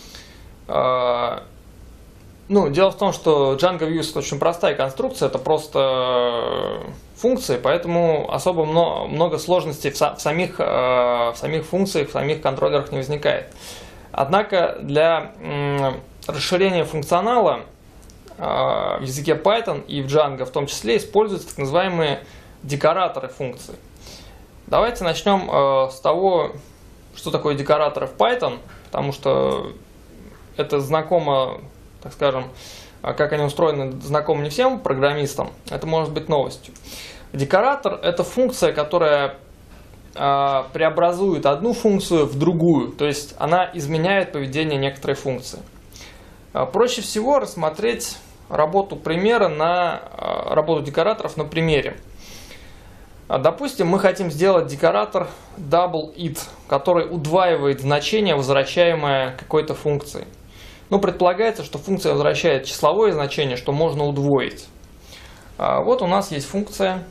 Дело в том, что Django Views это очень простая конструкция, это просто функции, поэтому особо много сложностей в самих функциях, в самих контроллерах не возникает. Однако для расширения функционала в языке Python и в Django в том числе используются так называемые декораторы функций. Давайте начнем с того, что такое декораторы в Python, потому что это знакомо, так скажем, как они устроены, знакомо не всем программистам, это может быть новостью. Декоратор – это функция, которая преобразует одну функцию в другую, то есть она изменяет поведение некоторой функции. Проще всего рассмотреть работу декораторов на примере. Допустим, мы хотим сделать декоратор double_it, который удваивает значение, возвращаемое какой-то функцией. Ну, предполагается, что функция возвращает числовое значение, что можно удвоить. Вот у нас есть функция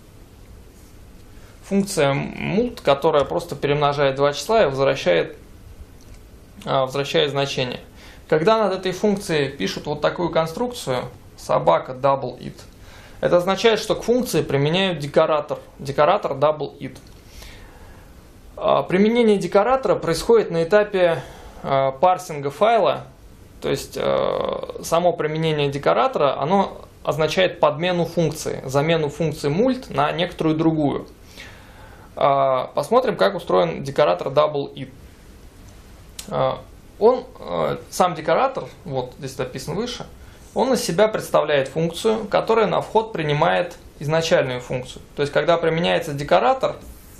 mult, которая просто перемножает два числа и возвращает значение. Когда над этой функцией пишут вот такую конструкцию собака double_it, это означает, что к функции применяют декоратор double_it. Применение декоратора происходит на этапе парсинга файла, то есть само применение декоратора, оно означает подмену функции, замену функции mult на некоторую другую. Посмотрим, как устроен декоратор double_it. Сам декоратор, вот здесь написано выше, он из себя представляет функцию, которая на вход принимает изначальную функцию. То есть, когда применяется декоратор,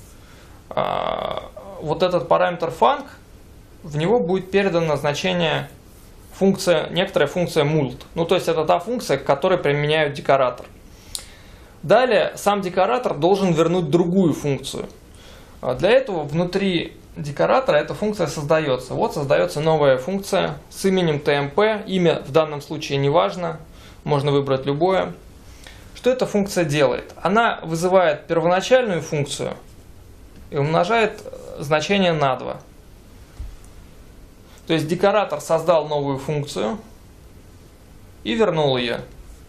вот этот параметр func, в него будет передано значение некоторая функция mult. Ну, то есть, это та функция, к которой применяют декоратор. Далее, сам декоратор должен вернуть другую функцию. Для этого внутри декоратора эта функция создается. Вот создается новая функция с именем tmp. Имя в данном случае не важно, можно выбрать любое. Что эта функция делает? Она вызывает первоначальную функцию и умножает значение на 2. То есть декоратор создал новую функцию и вернул ее.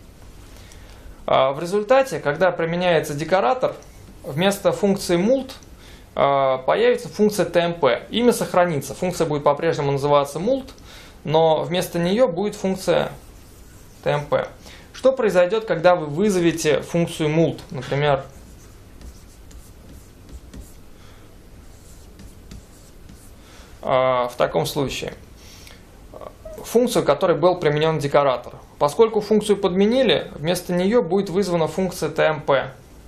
В результате, когда применяется декоратор, вместо функции mult появится функция tmp. Имя сохранится. Функция будет по-прежнему называться mult, но вместо нее будет функция tmp. Что произойдет, когда вы вызовете функцию mult? Например, в таком случае. Функцию, которой был применен декоратор. Поскольку функцию подменили, вместо нее будет вызвана функция tmp.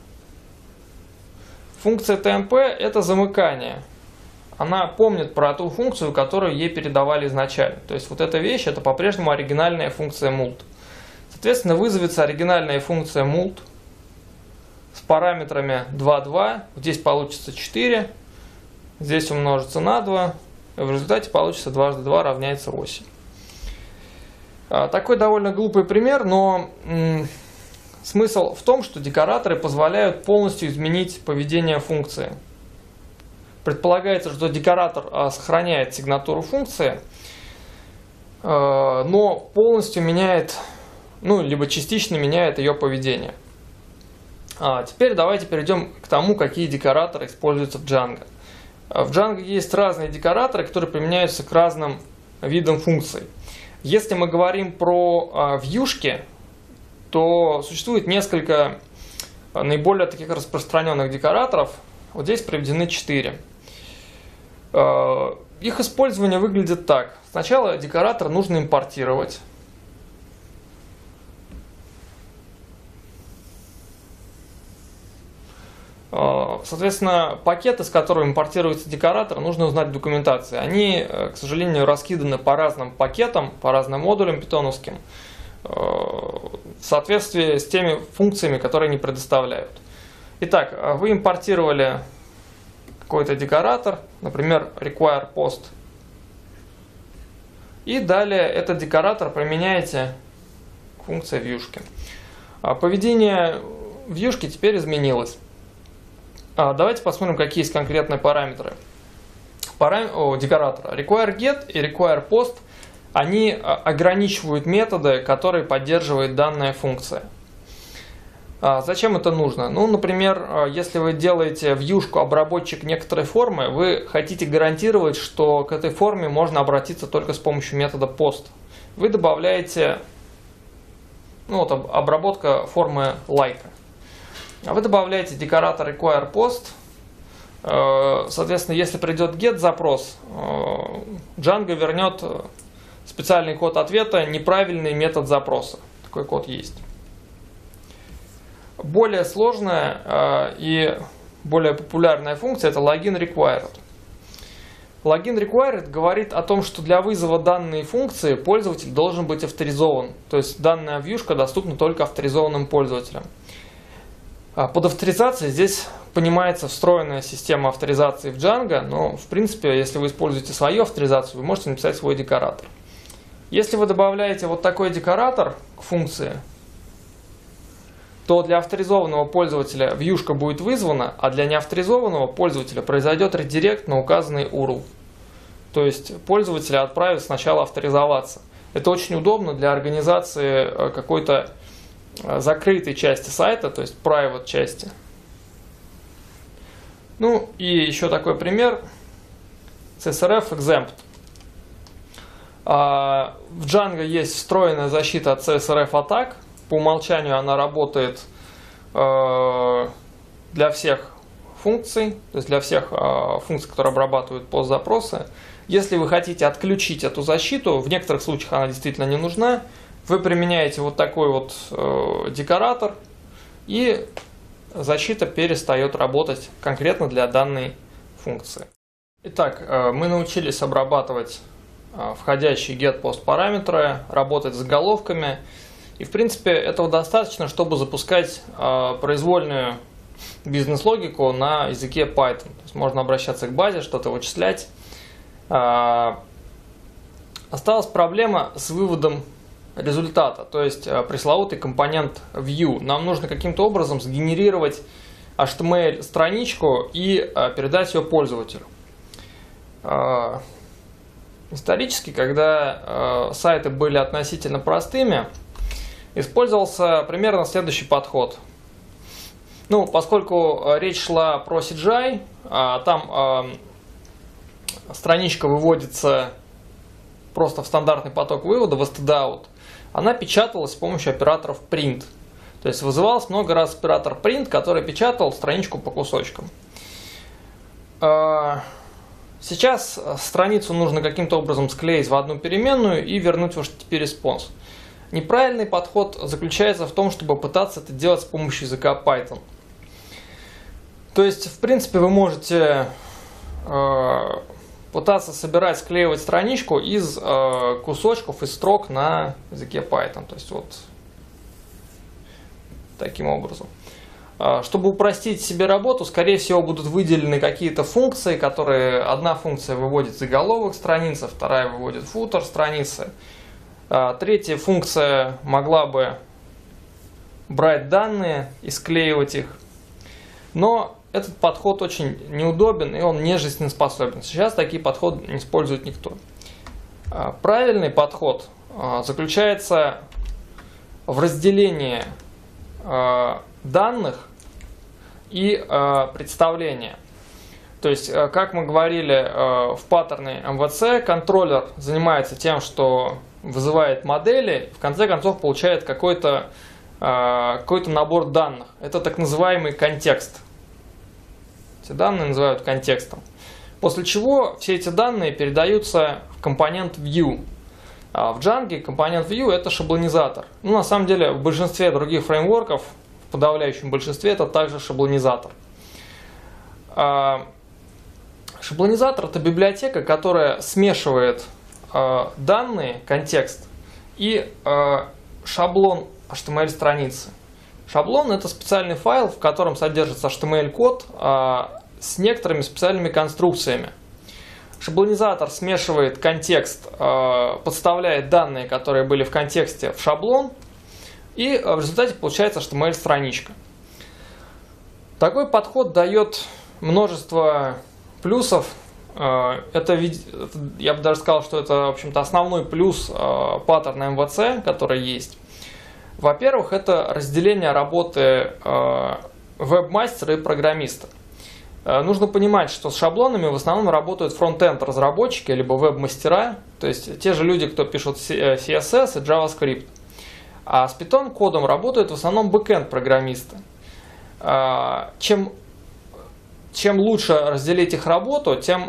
Функция tmp – это замыкание. Она помнит про ту функцию, которую ей передавали изначально. То есть вот эта вещь – это по-прежнему оригинальная функция mult. Соответственно, вызовется оригинальная функция mult с параметрами 2, 2. Здесь получится 4. Здесь умножится на 2. И в результате получится 2 × 2 равняется 8. Такой довольно глупый пример, но смысл в том, что декораторы позволяют полностью изменить поведение функции. Предполагается, что декоратор сохраняет сигнатуру функции, но полностью меняет, либо частично меняет ее поведение. Теперь давайте перейдем к тому, какие декораторы используются в Django. В Django есть разные декораторы, которые применяются к разным видам функций. Если мы говорим про вьюшки, то существует несколько наиболее таких распространенных декораторов. Вот здесь приведены 4. Их использование выглядит так. Сначала декоратор нужно импортировать. Соответственно, пакеты, с которыми импортируется декоратор, нужно узнать в документации. Они, к сожалению, раскиданы по разным пакетам, по разным модулям питоновским, в соответствии с теми функциями, которые они предоставляют. Итак, вы импортировали какой-то декоратор, например, require post. И далее этот декоратор применяете к функции вьюшки. Поведение вьюшки теперь изменилось. Давайте посмотрим, какие есть конкретные параметры декоратора. Require get и require post, они ограничивают методы, которые поддерживает данная функция. Зачем это нужно? Например, если вы делаете вьюшку обработчик некоторой формы, вы хотите гарантировать, что к этой форме можно обратиться только с помощью метода post. Вы добавляете обработка формы like. Вы добавляете декоратор require post. Соответственно, если придет get запрос, Django вернет специальный код ответа, неправильный метод запроса. Такой код есть. Более сложная и более популярная функция — это login required. Login required говорит о том, что для вызова данной функции пользователь должен быть авторизован. То есть данная вьюшка доступна только авторизованным пользователям. Под авторизацией здесь понимается встроенная система авторизации в Django, но в принципе, если вы используете свою авторизацию, вы можете написать свой декоратор. Если вы добавляете вот такой декоратор к функции, то для авторизованного пользователя вьюшка будет вызвана, а для неавторизованного пользователя произойдет редирект на указанный URL. То есть пользователя отправят сначала авторизоваться. Это очень удобно для организации какой-то закрытой части сайта, то есть private части. Ну и еще такой пример. CSRF exempt. В Django есть встроенная защита от CSRF атак. По умолчанию она работает для всех функций, то есть для всех функций, которые обрабатывают постзапросы. Если вы хотите отключить эту защиту, в некоторых случаях она действительно не нужна, вы применяете вот такой вот декоратор, и защита перестает работать конкретно для данной функции. Итак, мы научились обрабатывать входящие get-post параметры, работать с заголовками. И в принципе этого достаточно, чтобы запускать произвольную бизнес-логику на языке Python. То есть можно обращаться к базе, что-то вычислять. Осталась проблема с выводом результата, то есть пресловутый компонент view. Нам нужно каким-то образом сгенерировать HTML-страничку и передать ее пользователю. Исторически, когда сайты были относительно простыми, использовался примерно следующий подход. Ну, поскольку речь шла про CGI, там страничка выводится просто в стандартный поток вывода, в stdout, она печаталась с помощью операторов print. То есть вызывался много раз оператор print, который печатал страничку по кусочкам. Сейчас страницу нужно каким-то образом склеить в одну переменную и вернуть в HTTP response. Неправильный подход заключается в том, чтобы пытаться это делать с помощью языка Python. То есть, в принципе, вы можете пытаться собирать, склеивать страничку из кусочков, из строк на языке Python. То есть, вот таким образом. Чтобы упростить себе работу, скорее всего, будут выделены какие-то функции, которые одна функция выводит заголовок страницы, вторая выводит футер страницы. Третья функция могла бы брать данные и склеивать их. Но этот подход очень неудобен и он не жизнеспособен. Сейчас такие подходы не использует никто. Правильный подход заключается в разделении данных и представления. То есть, как мы говорили в паттерне MVC, контроллер занимается тем, что вызывает модели, в конце концов получает какой-то набор данных. Это так называемый контекст. Эти данные называют контекстом. После чего все эти данные передаются в компонент view. В Django компонент view это шаблонизатор. Ну, на самом деле в большинстве других фреймворков, в подавляющем большинстве, это также шаблонизатор. Шаблонизатор это библиотека, которая смешивает данные, контекст и шаблон HTML-страницы. Шаблон это специальный файл, в котором содержится HTML-код с некоторыми специальными конструкциями. Шаблонизатор смешивает контекст, подставляет данные, которые были в контексте, в шаблон, и в результате получается HTML-страничка. Такой подход дает множество плюсов. Это, я бы даже сказал, что это, в общем-то, основной плюс паттерна MVC, который есть. Во-первых, это разделение работы веб-мастера и программиста. Нужно понимать, что с шаблонами в основном работают фронт-энд разработчики, либо веб-мастера, то есть те же люди, кто пишут CSS и JavaScript. А с Python кодом работают в основном бэкэнд программисты. Чем лучше разделить их работу, тем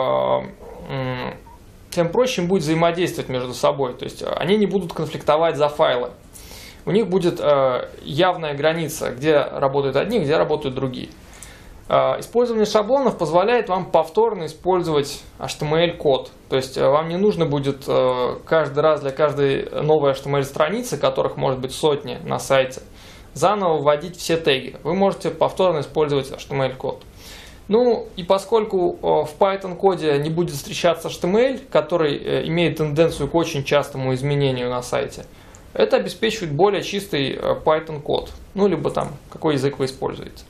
проще им будет взаимодействовать между собой. То есть они не будут конфликтовать за файлы. У них будет явная граница, где работают одни, где работают другие. Использование шаблонов позволяет вам повторно использовать HTML-код. То есть вам не нужно будет каждый раз для каждой новой HTML-страницы, которых может быть сотни на сайте, заново вводить все теги. Вы можете повторно использовать HTML-код. Ну и поскольку в Python-коде не будет встречаться HTML, который имеет тенденцию к очень частому изменению на сайте, это обеспечивает более чистый Python-код. Ну либо там, какой язык вы используете.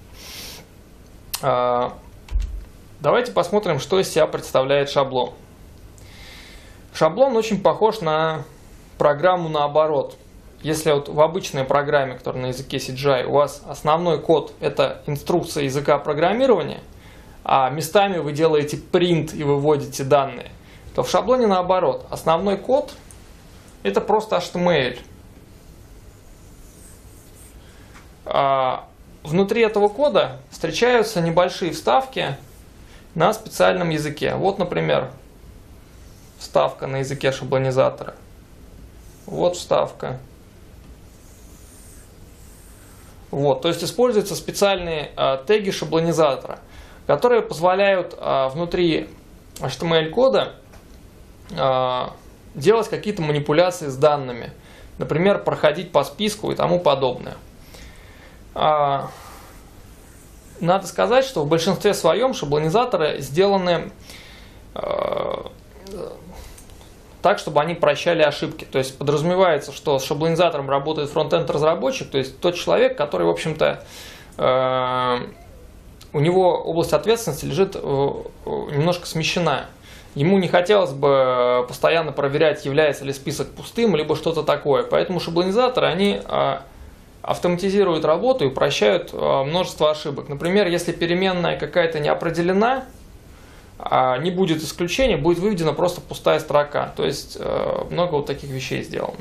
Давайте посмотрим, что из себя представляет шаблон. Шаблон очень похож на программу наоборот. Если вот в обычной программе, которая на языке CGI, у вас основной код – это инструкция языка программирования, а местами вы делаете print и выводите данные, то в шаблоне наоборот. Основной код – это просто HTML. Внутри этого кода встречаются небольшие вставки на специальном языке. Вот, например, вставка на языке шаблонизатора. Вот вставка. Вот, то есть используются специальные теги шаблонизатора, которые позволяют внутри HTML-кода делать какие-то манипуляции с данными. Например, проходить по списку и тому подобное. Надо сказать, что в большинстве своем шаблонизаторы сделаны так, чтобы они прощали ошибки. То есть подразумевается, что с шаблонизатором работает фронт-энд разработчик, то есть тот человек, который, в общем-то, у него область ответственности лежит немножко смещена. Ему не хотелось бы постоянно проверять, является ли список пустым, либо что-то такое. Поэтому шаблонизаторы, они автоматизируют работу и упрощают множество ошибок. Например, если переменная какая-то не определена, не будет исключения, будет выведена просто пустая строка. То есть много вот таких вещей сделано.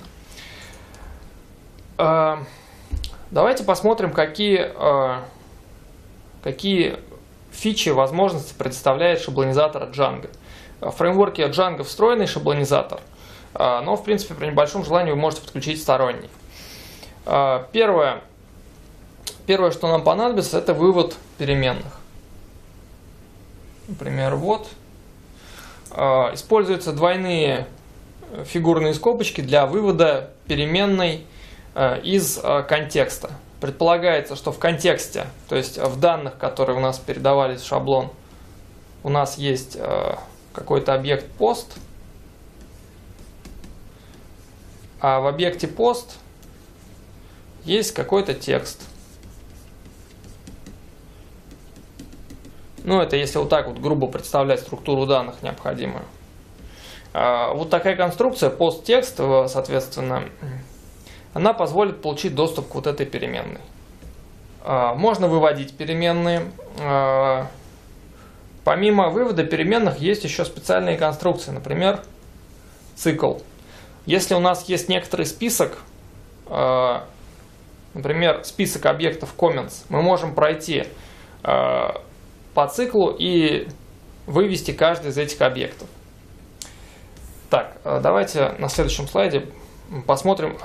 Давайте посмотрим, какие фичи, возможности предоставляет шаблонизатор Django. В фреймворке Django встроенный шаблонизатор, но в принципе при небольшом желании вы можете подключить сторонний. Первое, что нам понадобится, это вывод переменных. Например, вот. Используются двойные фигурные скобочки для вывода переменной из контекста. Предполагается, что в контексте, то есть в данных, которые у нас передавались в шаблон, у нас есть какой-то объект post, а в объекте post есть какой-то текст. Ну, это если вот так вот грубо представлять структуру данных необходимую. Вот такая конструкция, post-text, соответственно, она позволит получить доступ к вот этой переменной. Можно выводить переменные. Помимо вывода переменных есть еще специальные конструкции, например, цикл. Если у нас есть некоторый список, например, список объектов comments, мы можем пройти по циклу и вывести каждый из этих объектов. Так, давайте на следующем слайде посмотрим.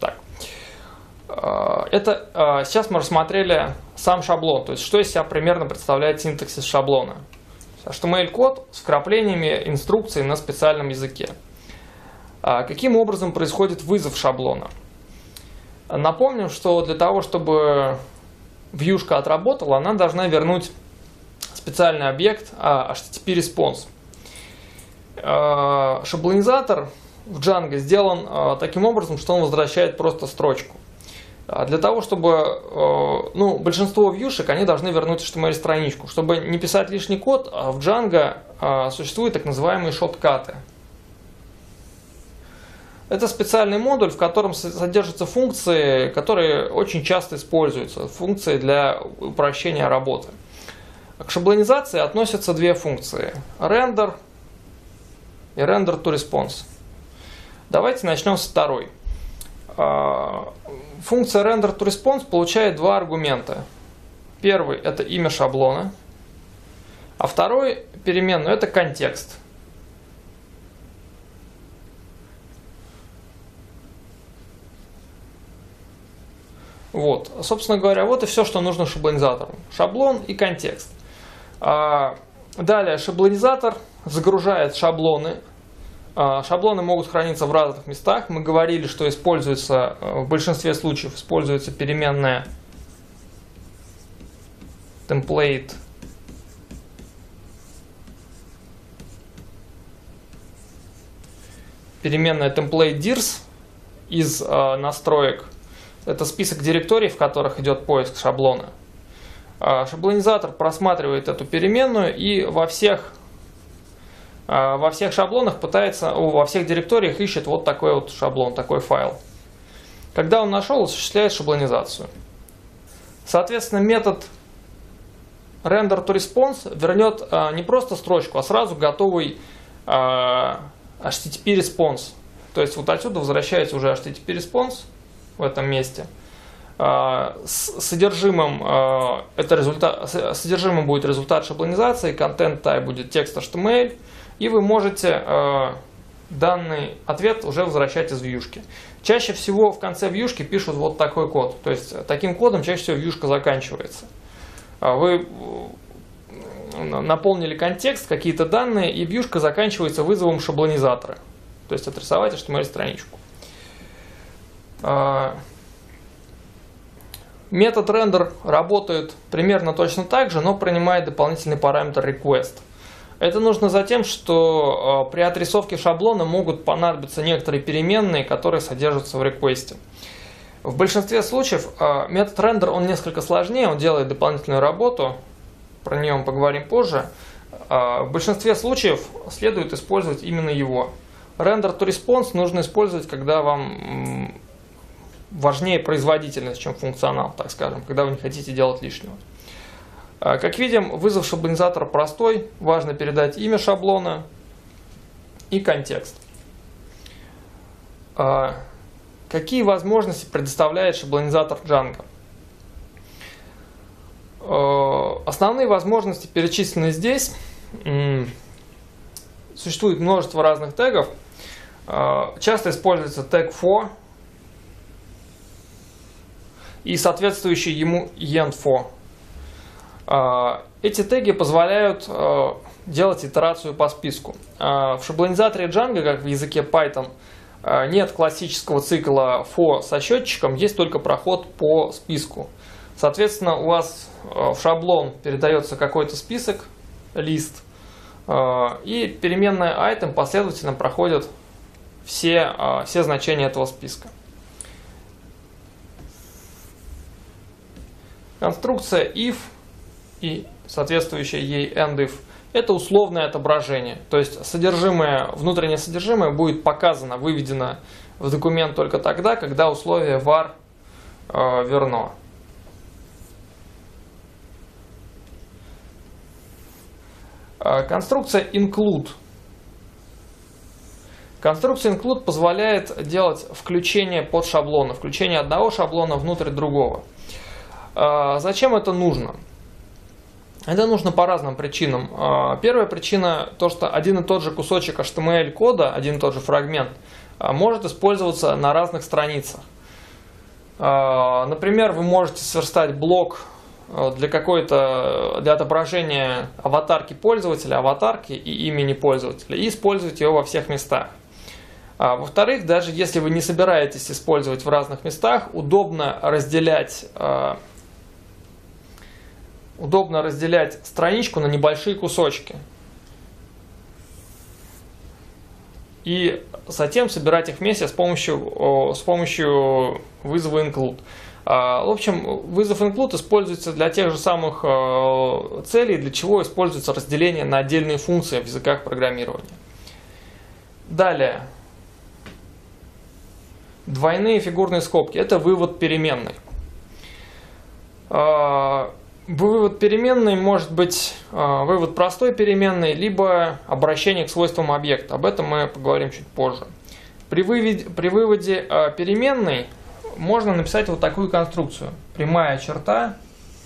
Сейчас мы рассмотрели сам шаблон, то есть что из себя примерно представляет синтаксис шаблона. HTML-код с вкраплениями инструкций на специальном языке. Каким образом происходит вызов шаблона? Напомним, что для того, чтобы вьюшка отработала, она должна вернуть специальный объект HTTP response. Шаблонизатор в Django сделан таким образом, что он возвращает просто строчку. Для того, чтобы большинство вьюшек, они должны вернуть HTML-страничку. Чтобы не писать лишний код, в Django существуют так называемые шорткаты. Это специальный модуль, в котором содержатся функции, которые очень часто используются. Функции для упрощения работы. К шаблонизации относятся две функции. Render и Render to Response. Давайте начнем с второй. Функция Render to Response получает два аргумента. Первый – это имя шаблона, а второй переменную – это контекст. Вот, собственно говоря, вот и все, что нужно шаблонизатору. Шаблон и контекст. Далее шаблонизатор загружает шаблоны Шаблоны могут храниться в разных местах. Мы говорили, что используется, в большинстве случаев используется переменная template dirs из настроек. Это список директорий, в которых идет поиск шаблона. Шаблонизатор просматривает эту переменную и во всех шаблонах во всех директориях ищет вот такой вот шаблон, такой файл. Когда он нашел, осуществляет шаблонизацию. Соответственно, метод render2response вернет не просто строчку, а сразу готовый HTTP response. То есть вот отсюда возвращается уже HTTP response в этом месте. Содержимым будет результат шаблонизации, content type будет текст HTML, и вы можете данный ответ уже возвращать из вьюшки. Чаще всего в конце вьюшки пишут вот такой код. То есть таким кодом чаще всего вьюшка заканчивается. Вы наполнили контекст, какие-то данные, и вьюшка заканчивается вызовом шаблонизатора. То есть отрисовать HTML-страничку. Метод render работает примерно точно так же, но принимает дополнительный параметр request. Это нужно за тем, что при отрисовке шаблона могут понадобиться некоторые переменные, которые содержатся в реквесте. В большинстве случаев метод render он несколько сложнее, он делает дополнительную работу, про нее мы поговорим позже. В большинстве случаев следует использовать именно его. Render2response нужно использовать, когда вам важнее производительность, чем функционал, так скажем, когда вы не хотите делать лишнего. Как видим, вызов шаблонизатора простой, важно передать имя шаблона и контекст. Какие возможности предоставляет шаблонизатор Django? Основные возможности перечислены здесь. Существует множество разных тегов. Часто используется тег for и соответствующий ему end-for. Эти теги позволяют делать итерацию по списку. В шаблонизаторе Django, как в языке Python, нет классического цикла for со счетчиком, есть только проход по списку. Соответственно, у вас в шаблон передается какой-то список, лист, и переменная item последовательно проходит все значения этого списка. Конструкция if и соответствующая ей endIf — это условное отображение. То есть внутреннее содержимое будет показано, выведено в документ только тогда, когда условие var верно. Конструкция include. Конструкция include позволяет делать включение под шаблоны, включение одного шаблона внутрь другого. Зачем это нужно? Это нужно по разным причинам. Первая причина — то, что один и тот же кусочек HTML кода, один и тот же фрагмент, может использоваться на разных страницах. Например, вы можете сверстать блок для отображения аватарки пользователя, аватарки и имени пользователя, и использовать его во всех местах. Во-вторых, даже если вы не собираетесь использовать в разных местах, удобно разделять страничку на небольшие кусочки и затем собирать их вместе с помощью вызова include. В общем, вызов include используется для тех же самых целей, для чего используется разделение на отдельные функции в языках программирования. Далее. Двойные фигурные скобки. Это вывод переменной. Вывод переменной может быть вывод простой переменной, либо обращение к свойствам объекта. Об этом мы поговорим чуть позже. При выводе переменной можно написать вот такую конструкцию. Прямая черта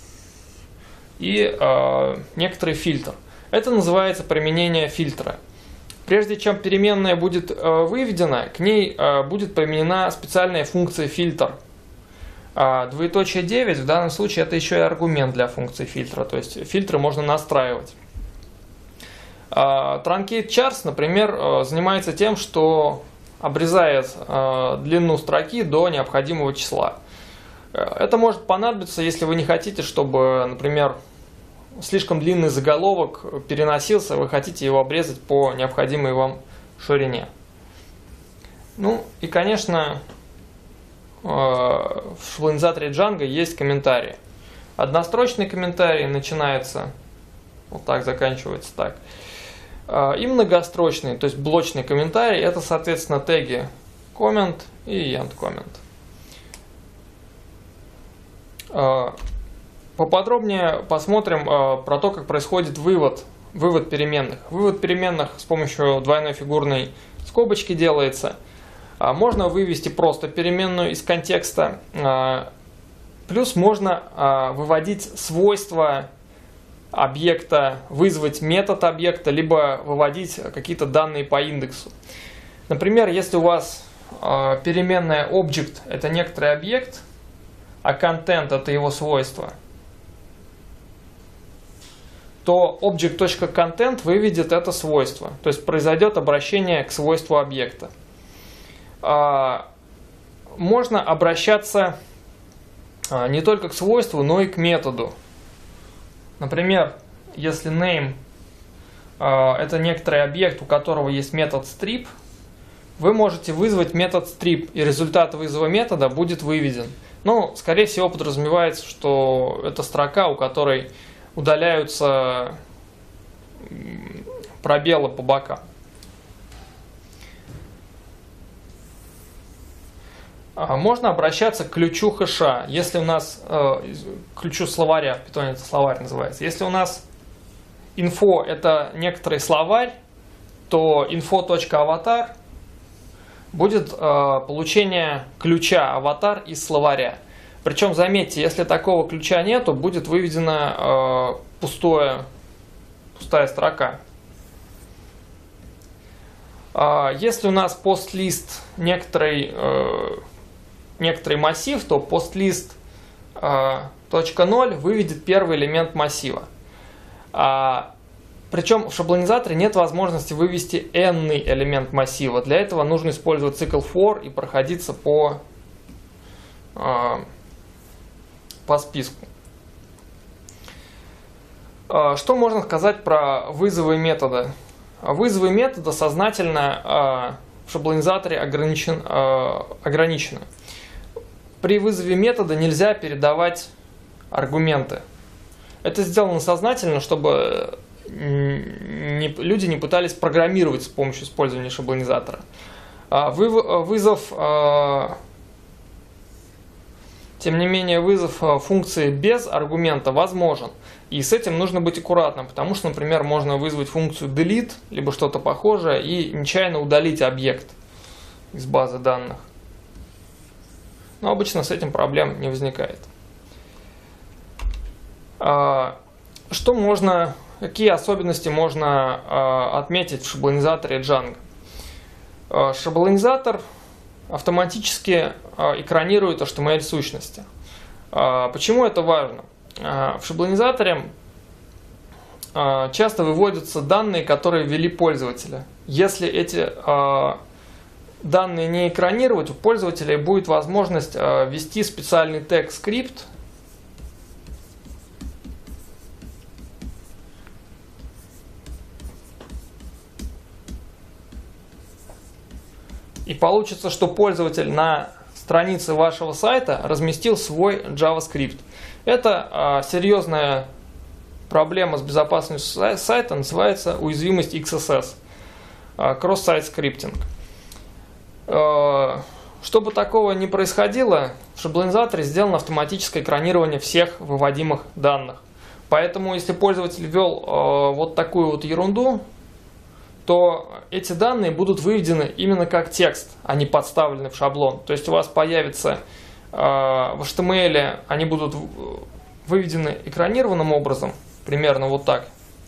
и некоторый фильтр. Это называется применение фильтра. Прежде чем переменная будет выведена, к ней будет применена специальная функция фильтр. Двоеточие 9 в данном случае это еще и аргумент для функции фильтра. То есть фильтры можно настраивать. Truncate chars, например, занимается тем, что обрезает длину строки до необходимого числа. Это может понадобиться, если вы не хотите, чтобы, например, слишком длинный заголовок переносился, вы хотите его обрезать по необходимой вам ширине. Ну и, конечно, в шаблонизаторе Django есть комментарии. Однострочный комментарий начинается вот так, заканчивается так. И многострочный, то есть блочный комментарий, это, соответственно, теги comment и endComment. Поподробнее посмотрим про то, как происходит вывод переменных. Вывод переменных с помощью двойной фигурной скобочки делается. Можно вывести просто переменную из контекста. Плюс можно выводить свойства объекта, вызвать метод объекта, либо выводить какие-то данные по индексу. Например, если у вас переменная object это некоторый объект, а content это его свойство, то object.content выведет это свойство. То есть произойдет обращение к свойству объекта. Можно обращаться не только к свойству, но и к методу. Например, если name это некоторый объект, у которого есть метод strip, вы можете вызвать метод strip, и результат вызова метода будет выведен. Но, скорее всего, подразумевается, что это строка, у которой удаляются пробелы по бокам. Можно обращаться к ключу хэша. Если у нас ключу словаря, в Python это словарь называется. Если у нас info это некоторый словарь, то info.avatar будет получение ключа аватар из словаря. Причем, заметьте, если такого ключа нету, будет выведена пустая строка. Если у нас PostList некоторый массив, то PostList.0 выведет первый элемент массива. Причем в шаблонизаторе нет возможности вывести n-ный элемент массива. Для этого нужно использовать цикл for и проходиться по списку. Что можно сказать про вызовы метода? Вызовы метода сознательно в шаблонизаторе ограничены. При вызове метода нельзя передавать аргументы. Это сделано сознательно, чтобы люди не пытались программировать с помощью использования шаблонизатора. Вызов, тем не менее, вызов функции без аргумента возможен. И с этим нужно быть аккуратным, потому что, например, можно вызвать функцию delete, либо что-то похожее, и нечаянно удалить объект из базы данных. Но обычно с этим проблем не возникает. Какие особенности можно отметить в шаблонизаторе Django? Шаблонизатор автоматически экранирует HTML-сущности. Почему это важно? В шаблонизаторе часто выводятся данные, которые ввели пользователи. Если эти данные не экранировать, у пользователя будет возможность ввести специальный тег скрипт, и получится, что пользователь на странице вашего сайта разместил свой JavaScript. Это серьезная проблема с безопасностью сайта, называется уязвимость XSS, Cross-Site Scripting. Чтобы такого не происходило, в шаблонизаторе сделано автоматическое экранирование всех выводимых данных. Поэтому, если пользователь ввел вот такую вот ерунду, то эти данные будут выведены именно как текст, а не подставлены в шаблон. То есть у вас появится в HTML, они будут выведены экранированным образом, примерно вот так.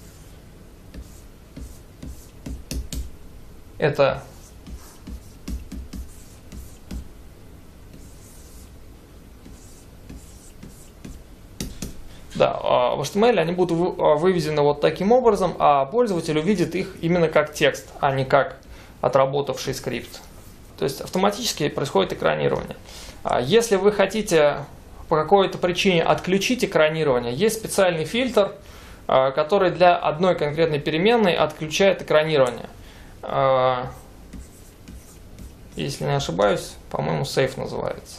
Это Да, в HTML они будут выведены вот таким образом, а пользователь увидит их именно как текст, а не как отработавший скрипт. То есть автоматически происходит экранирование. Если вы хотите по какой-то причине отключить экранирование, есть специальный фильтр, который для одной конкретной переменной отключает экранирование. Если не ошибаюсь, по-моему, save называется.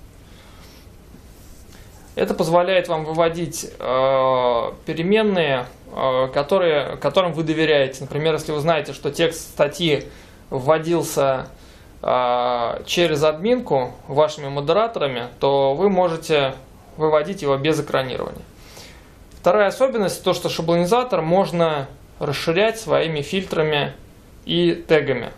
Это позволяет вам выводить переменные, которым вы доверяете. Например, если вы знаете, что текст статьи вводился через админку вашими модераторами, то вы можете выводить его без экранирования. Вторая особенность, то что шаблонизатор можно расширять своими фильтрами и тегами.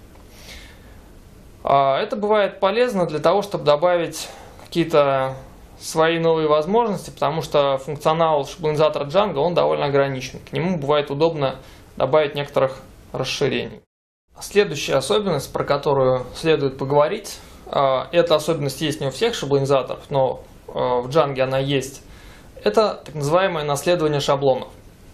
Это бывает полезно для того, чтобы добавить какие-то свои новые возможности, потому что функционал шаблонизатора Django, он довольно ограничен. К нему бывает удобно добавить некоторых расширений. Следующая особенность, про которую следует поговорить, эта особенность есть не у всех шаблонизаторов, но в Django она есть, это так называемое наследование шаблонов.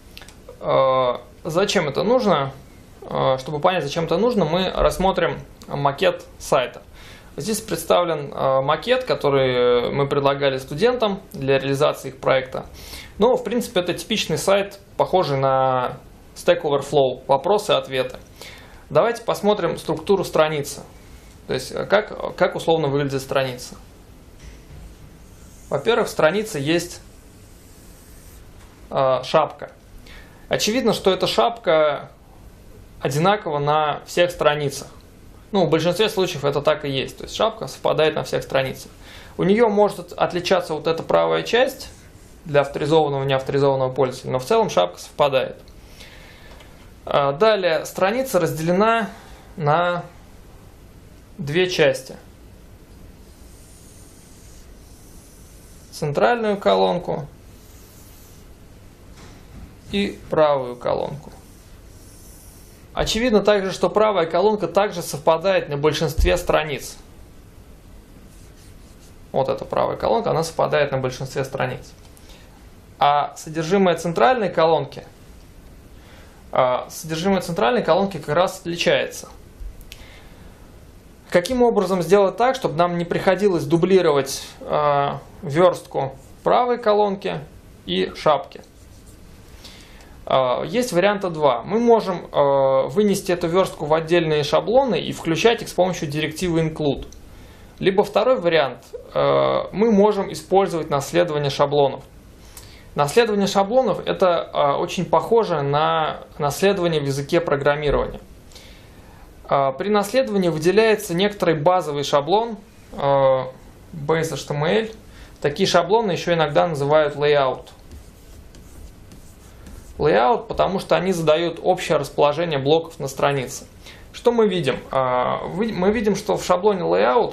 Зачем это нужно? Чтобы понять, зачем это нужно, мы рассмотрим макет сайта. Здесь представлен макет, который мы предлагали студентам для реализации их проекта. Но, в принципе, это типичный сайт, похожий на Stack Overflow, вопросы и ответы. Давайте посмотрим структуру страницы. То есть, как условно выглядит страница. Во-первых, в странице есть шапка. Очевидно, что эта шапка одинакова на всех страницах. Ну, в большинстве случаев это так и есть. То есть шапка совпадает на всех страницах. У нее может отличаться вот эта правая часть для авторизованного и неавторизованного пользователя, но в целом шапка совпадает. Далее, страница разделена на две части. Центральную колонку и правую колонку. Очевидно также, что правая колонка также совпадает на большинстве страниц. Вот эта правая колонка, она совпадает на большинстве страниц. А содержимое центральной колонки как раз отличается. Каким образом сделать так, чтобы нам не приходилось дублировать верстку правой колонки и шапки? Есть варианта два. Мы можем вынести эту верстку в отдельные шаблоны и включать их с помощью директивы include. Либо второй вариант. Мы можем использовать наследование шаблонов. Наследование шаблонов – это очень похоже на наследование в языке программирования. При наследовании выделяется некоторый базовый шаблон base.html. Такие шаблоны еще иногда называют layout. Layout, потому что они задают общее расположение блоков на странице. Что мы видим? Мы видим, что в шаблоне layout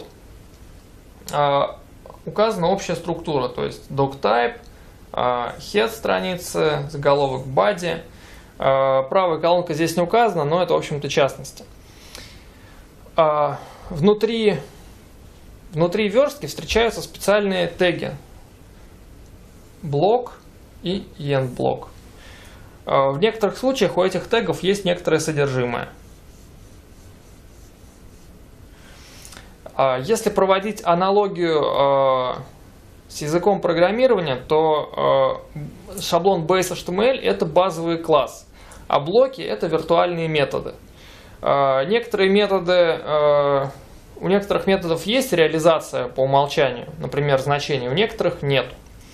указана общая структура, то есть doctype, head страницы, заголовок body. Правая колонка здесь не указана, но это, в общем-то, частности. Внутри верстки встречаются специальные теги блок и endблок. В некоторых случаях у этих тегов есть некоторое содержимое. Если проводить аналогию с языком программирования, то шаблон base.html это базовый класс, а блоки это виртуальные методы. У некоторых методов есть реализация по умолчанию, например, значение, у некоторых нет.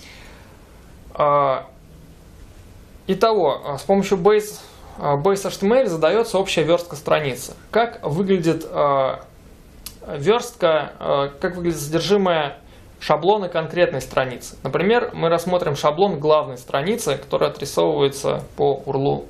Итого, с помощью base.html задается общая верстка страницы. Как выглядит верстка, как выглядит содержимое шаблона конкретной страницы. Например, мы рассмотрим шаблон главной страницы, который отрисовывается по URL/.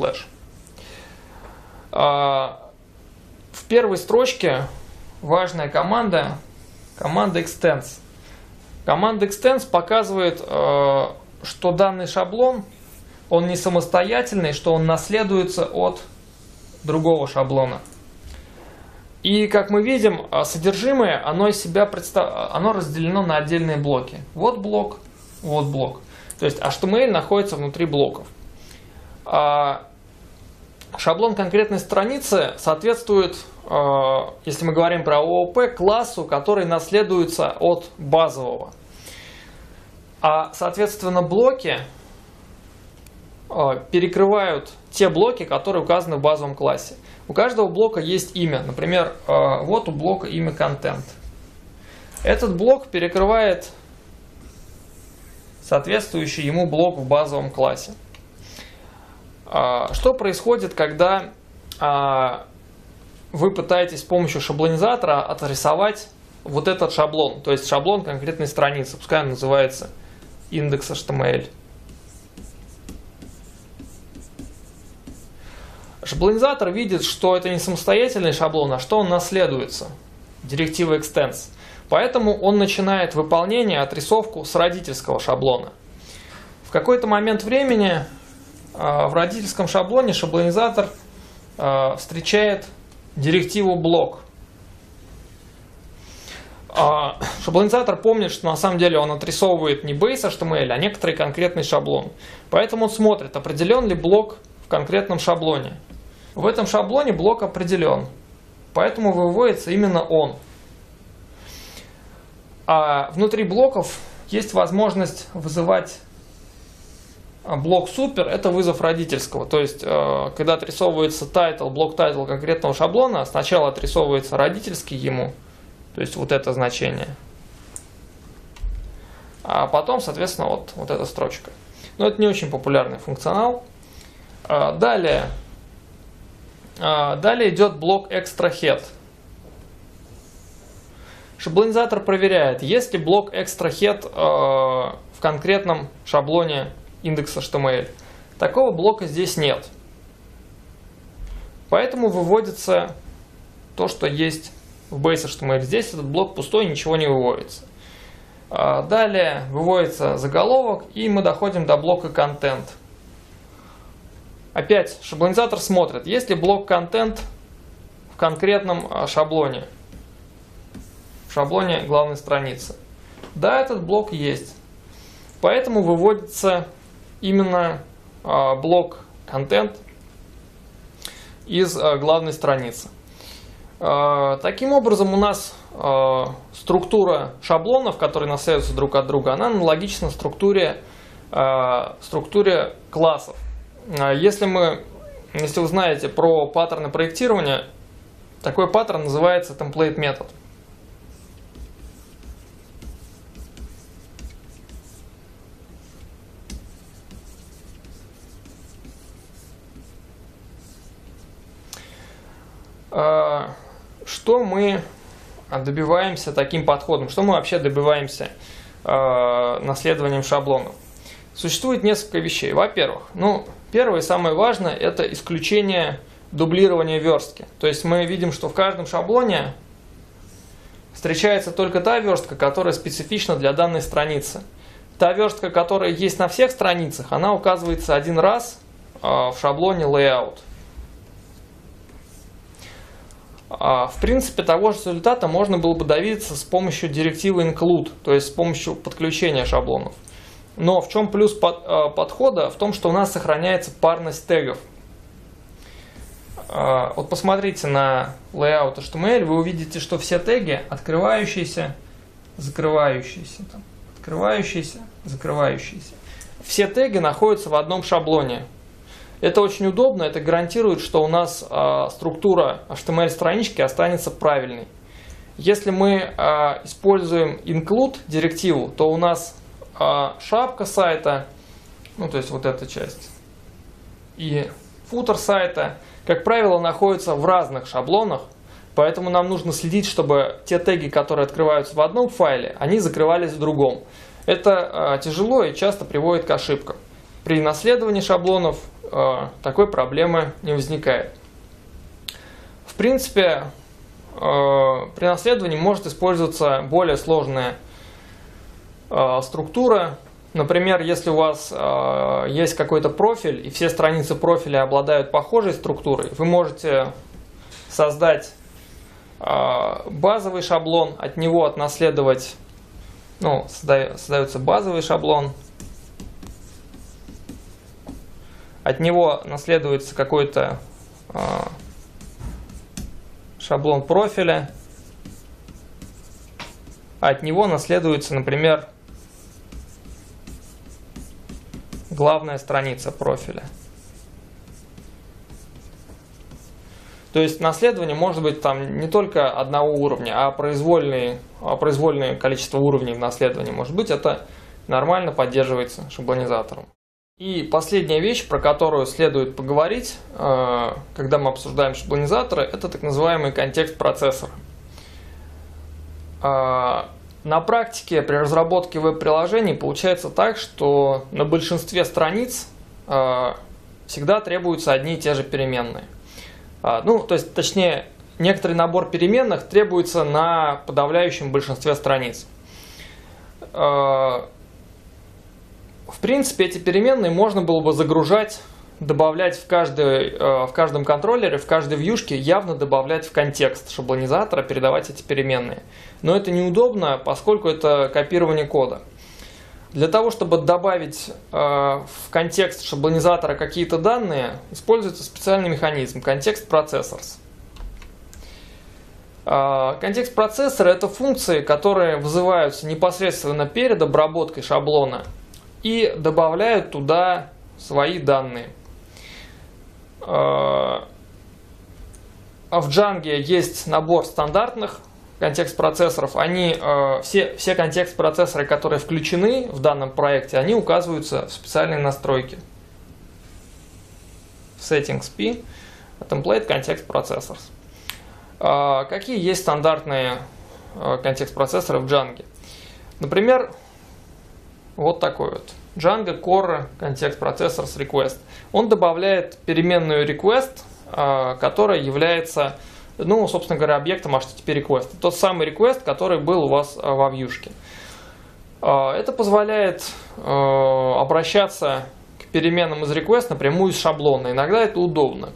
В первой строчке важная команда extends. Команда extends показывает, что данный шаблон он не самостоятельный, что он наследуется от другого шаблона. И, как мы видим, содержимое, оно разделено на отдельные блоки. Вот блок, вот блок. То есть HTML находится внутри блоков. Шаблон конкретной страницы соответствует, если мы говорим про ООП, классу, который наследуется от базового. А соответственно блоки перекрывают те блоки, которые указаны в базовом классе. У каждого блока есть имя. Например, вот у блока имя content. Этот блок перекрывает соответствующий ему блок в базовом классе. Что происходит, когда вы пытаетесь с помощью шаблонизатора отрисовать вот этот шаблон, то есть шаблон конкретной страницы, пускай он называется index.html. Шаблонизатор видит, что это не самостоятельный шаблон, а что он наследуется директивой extends. Поэтому он начинает выполнение, отрисовку с родительского шаблона. В какой-то момент времени в родительском шаблоне шаблонизатор встречает директиву блок. Шаблонизатор помнит, что на самом деле он отрисовывает не base.html, а некоторый конкретный шаблон. Поэтому он смотрит, определен ли блок в конкретном шаблоне. В этом шаблоне блок определен, поэтому выводится именно он. А внутри блоков есть возможность вызывать блок супер, это вызов родительского. То есть, когда отрисовывается title, блок title конкретного шаблона, сначала отрисовывается родительский ему, то есть вот это значение. А потом, соответственно, вот эта строчка. Но это не очень популярный функционал. Далее идет блок extra head. Шаблонизатор проверяет, есть ли блок extra head в конкретном шаблоне index.html. Такого блока здесь нет. Поэтому выводится то, что есть в base.html. Здесь этот блок пустой, ничего не выводится. Далее выводится заголовок, и мы доходим до блока content. Опять шаблонизатор смотрит, есть ли блок content в конкретном шаблоне. В шаблоне главной страницы. Да, этот блок есть. Поэтому выводится именно блок content из главной страницы. Таким образом, у нас структура шаблонов, которые наследуются друг от друга, она аналогична структуре классов. Если вы знаете про паттерны проектирования, такой паттерн называется template метод. Что мы добиваемся таким подходом? Что мы вообще добиваемся наследованием шаблонов? Существует несколько вещей. Во-первых, первое и самое важное – это исключение дублирования верстки. То есть мы видим, что в каждом шаблоне встречается только та верстка, которая специфична для данной страницы. Та верстка, которая есть на всех страницах, она указывается один раз в шаблоне layout. В принципе, того же результата можно было бы добиться с помощью директивы include, то есть с помощью подключения шаблонов. Но в чем плюс подхода? В том, что у нас сохраняется парность тегов. Вот посмотрите на layout.html, вы увидите, что все теги открывающиеся, закрывающиеся, открывающиеся, закрывающиеся. Все теги находятся в одном шаблоне. Это очень удобно, это гарантирует, что у нас структура HTML-странички останется правильной. Если мы используем include директиву, то у нас шапка сайта, то есть вот эта часть, и футер сайта, как правило, находятся в разных шаблонах, поэтому нам нужно следить, чтобы те теги, которые открываются в одном файле, они закрывались в другом. Это тяжело и часто приводит к ошибкам. При наследовании шаблонов такой проблемы не возникает. В принципе, при наследовании может использоваться более сложная структура. Например, если у вас есть какой-то профиль, и все страницы профиля обладают похожей структурой, вы можете создать базовый шаблон, от него отнаследовать, создается базовый шаблон, от него наследуется какой-то шаблон профиля, а от него наследуется, например, главная страница профиля. То есть наследование может быть там не только одного уровня, а произвольное количество уровней в наследовании может быть. Это нормально поддерживается шаблонизатором. И последняя вещь, про которую следует поговорить, когда мы обсуждаем шаблонизаторы, это так называемый контекст процессора. На практике при разработке веб-приложений получается так, что на большинстве страниц всегда требуются одни и те же переменные. Точнее, некоторый набор переменных требуется на подавляющем большинстве страниц. В принципе, эти переменные можно было бы загружать, добавлять в каждом контроллере, в каждой вьюшке, явно добавлять в контекст шаблонизатора, передавать эти переменные. Но это неудобно, поскольку это копирование кода. Для того, чтобы добавить в контекст шаблонизатора какие-то данные, используется специальный механизм – контекст processors. Контекст процессора – это функции, которые вызываются непосредственно перед обработкой шаблона и добавляют туда свои данные. В Django есть набор стандартных контекст-процессоров. Все контекст-процессоры, которые включены в данном проекте, они указываются в специальной настройке. Settings P, Template Context Processors. Какие есть стандартные контекст-процессоры в Django? Например, вот такой вот. Django Core Context Processors Request. Он добавляет переменную request, которая является, собственно говоря, объектом HTTP request. Тот самый request, который был у вас во вьюшке. Это позволяет обращаться к переменным из request напрямую из шаблона. Иногда это удобно.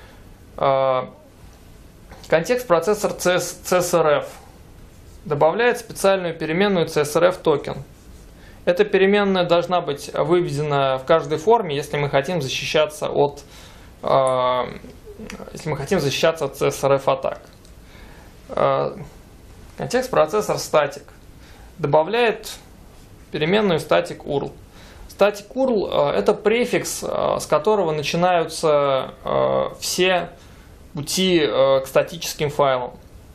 Контекст-процессор CSRF добавляет специальную переменную CSRF токен. Эта переменная должна быть выведена в каждой форме, если мы хотим защищаться от CSRF атак. Контекст-процессор static добавляет переменную static URL. Static URL это префикс, с которого начинаются все пути к статическим файлам.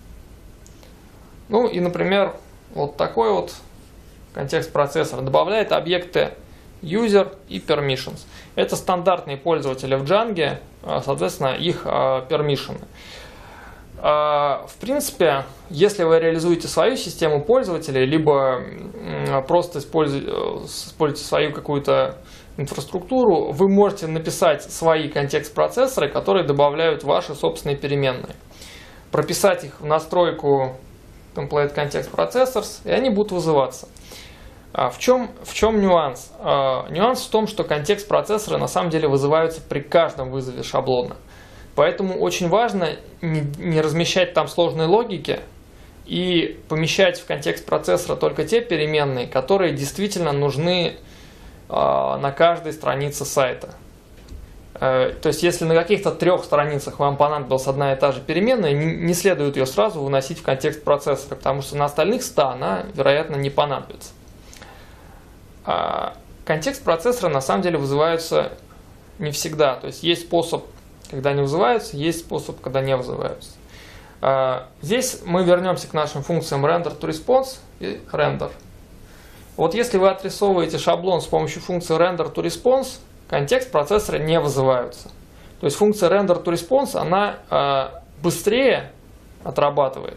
И, например, вот такой вот контекст-процессор добавляет объекты user и permissions. Это стандартные пользователи в Django, соответственно, их permissions. В принципе, если вы реализуете свою систему пользователей, либо просто используете свою какую-то инфраструктуру, вы можете написать свои контекст-процессоры, которые добавляют ваши собственные переменные. Прописать их в настройку Template Context Processors, и они будут вызываться. В чем нюанс? Нюанс в том, что контекст-процессоры на самом деле вызываются при каждом вызове шаблона. Поэтому очень важно не размещать там сложной логики и помещать в контекст процессора только те переменные, которые действительно нужны на каждой странице сайта. То есть, если на каких-то 3 страницах вам понадобилась одна и та же переменная, не следует ее сразу выносить в контекст процессора, потому что на остальных 100 она, вероятно, не понадобится. Контекст процессора на самом деле вызываются не всегда. То есть, есть способ, когда они вызываются, есть способ, когда не вызываются. Здесь мы вернемся к нашим функциям render to response и render. Вот если вы отрисовываете шаблон с помощью функции render to response, контекст процессора не вызываются. То есть функция render to response, она быстрее отрабатывает,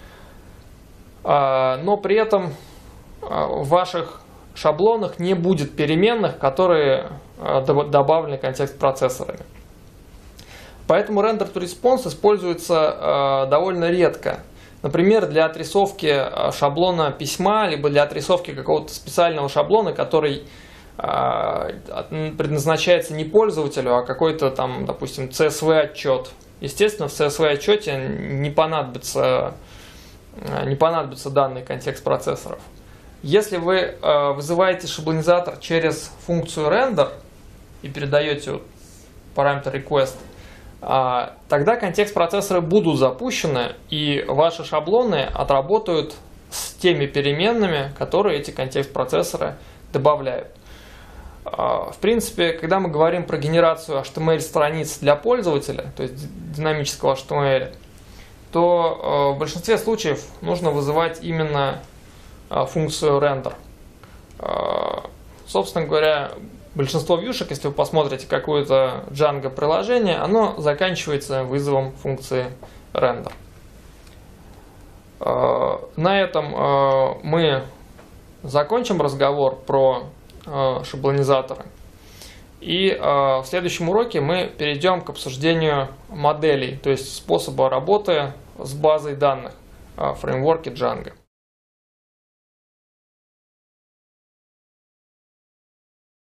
но при этом в ваших шаблонах не будет переменных, которые добавлены контекст процессорами. Поэтому render to response используется довольно редко. Например, для отрисовки шаблона письма, либо для отрисовки какого-то специального шаблона, который предназначается не пользователю, а какой-то там, допустим, CSV-отчет. Естественно, в CSV-отчете не понадобятся данные контекст процессоров. Если вы вызываете шаблонизатор через функцию render и передаете параметр request, тогда контекст-процессоры будут запущены, и ваши шаблоны отработают с теми переменными, которые эти контекст-процессоры добавляют. В принципе, когда мы говорим про генерацию HTML-страниц для пользователя, то есть динамического HTML, то в большинстве случаев нужно вызывать именно функцию render. Собственно говоря, большинство вьюшек, если вы посмотрите какое-то Django приложение, оно заканчивается вызовом функции render. На этом мы закончим разговор про шаблонизаторы. И в следующем уроке мы перейдем к обсуждению моделей, то есть способа работы с базой данных в фреймворке Django.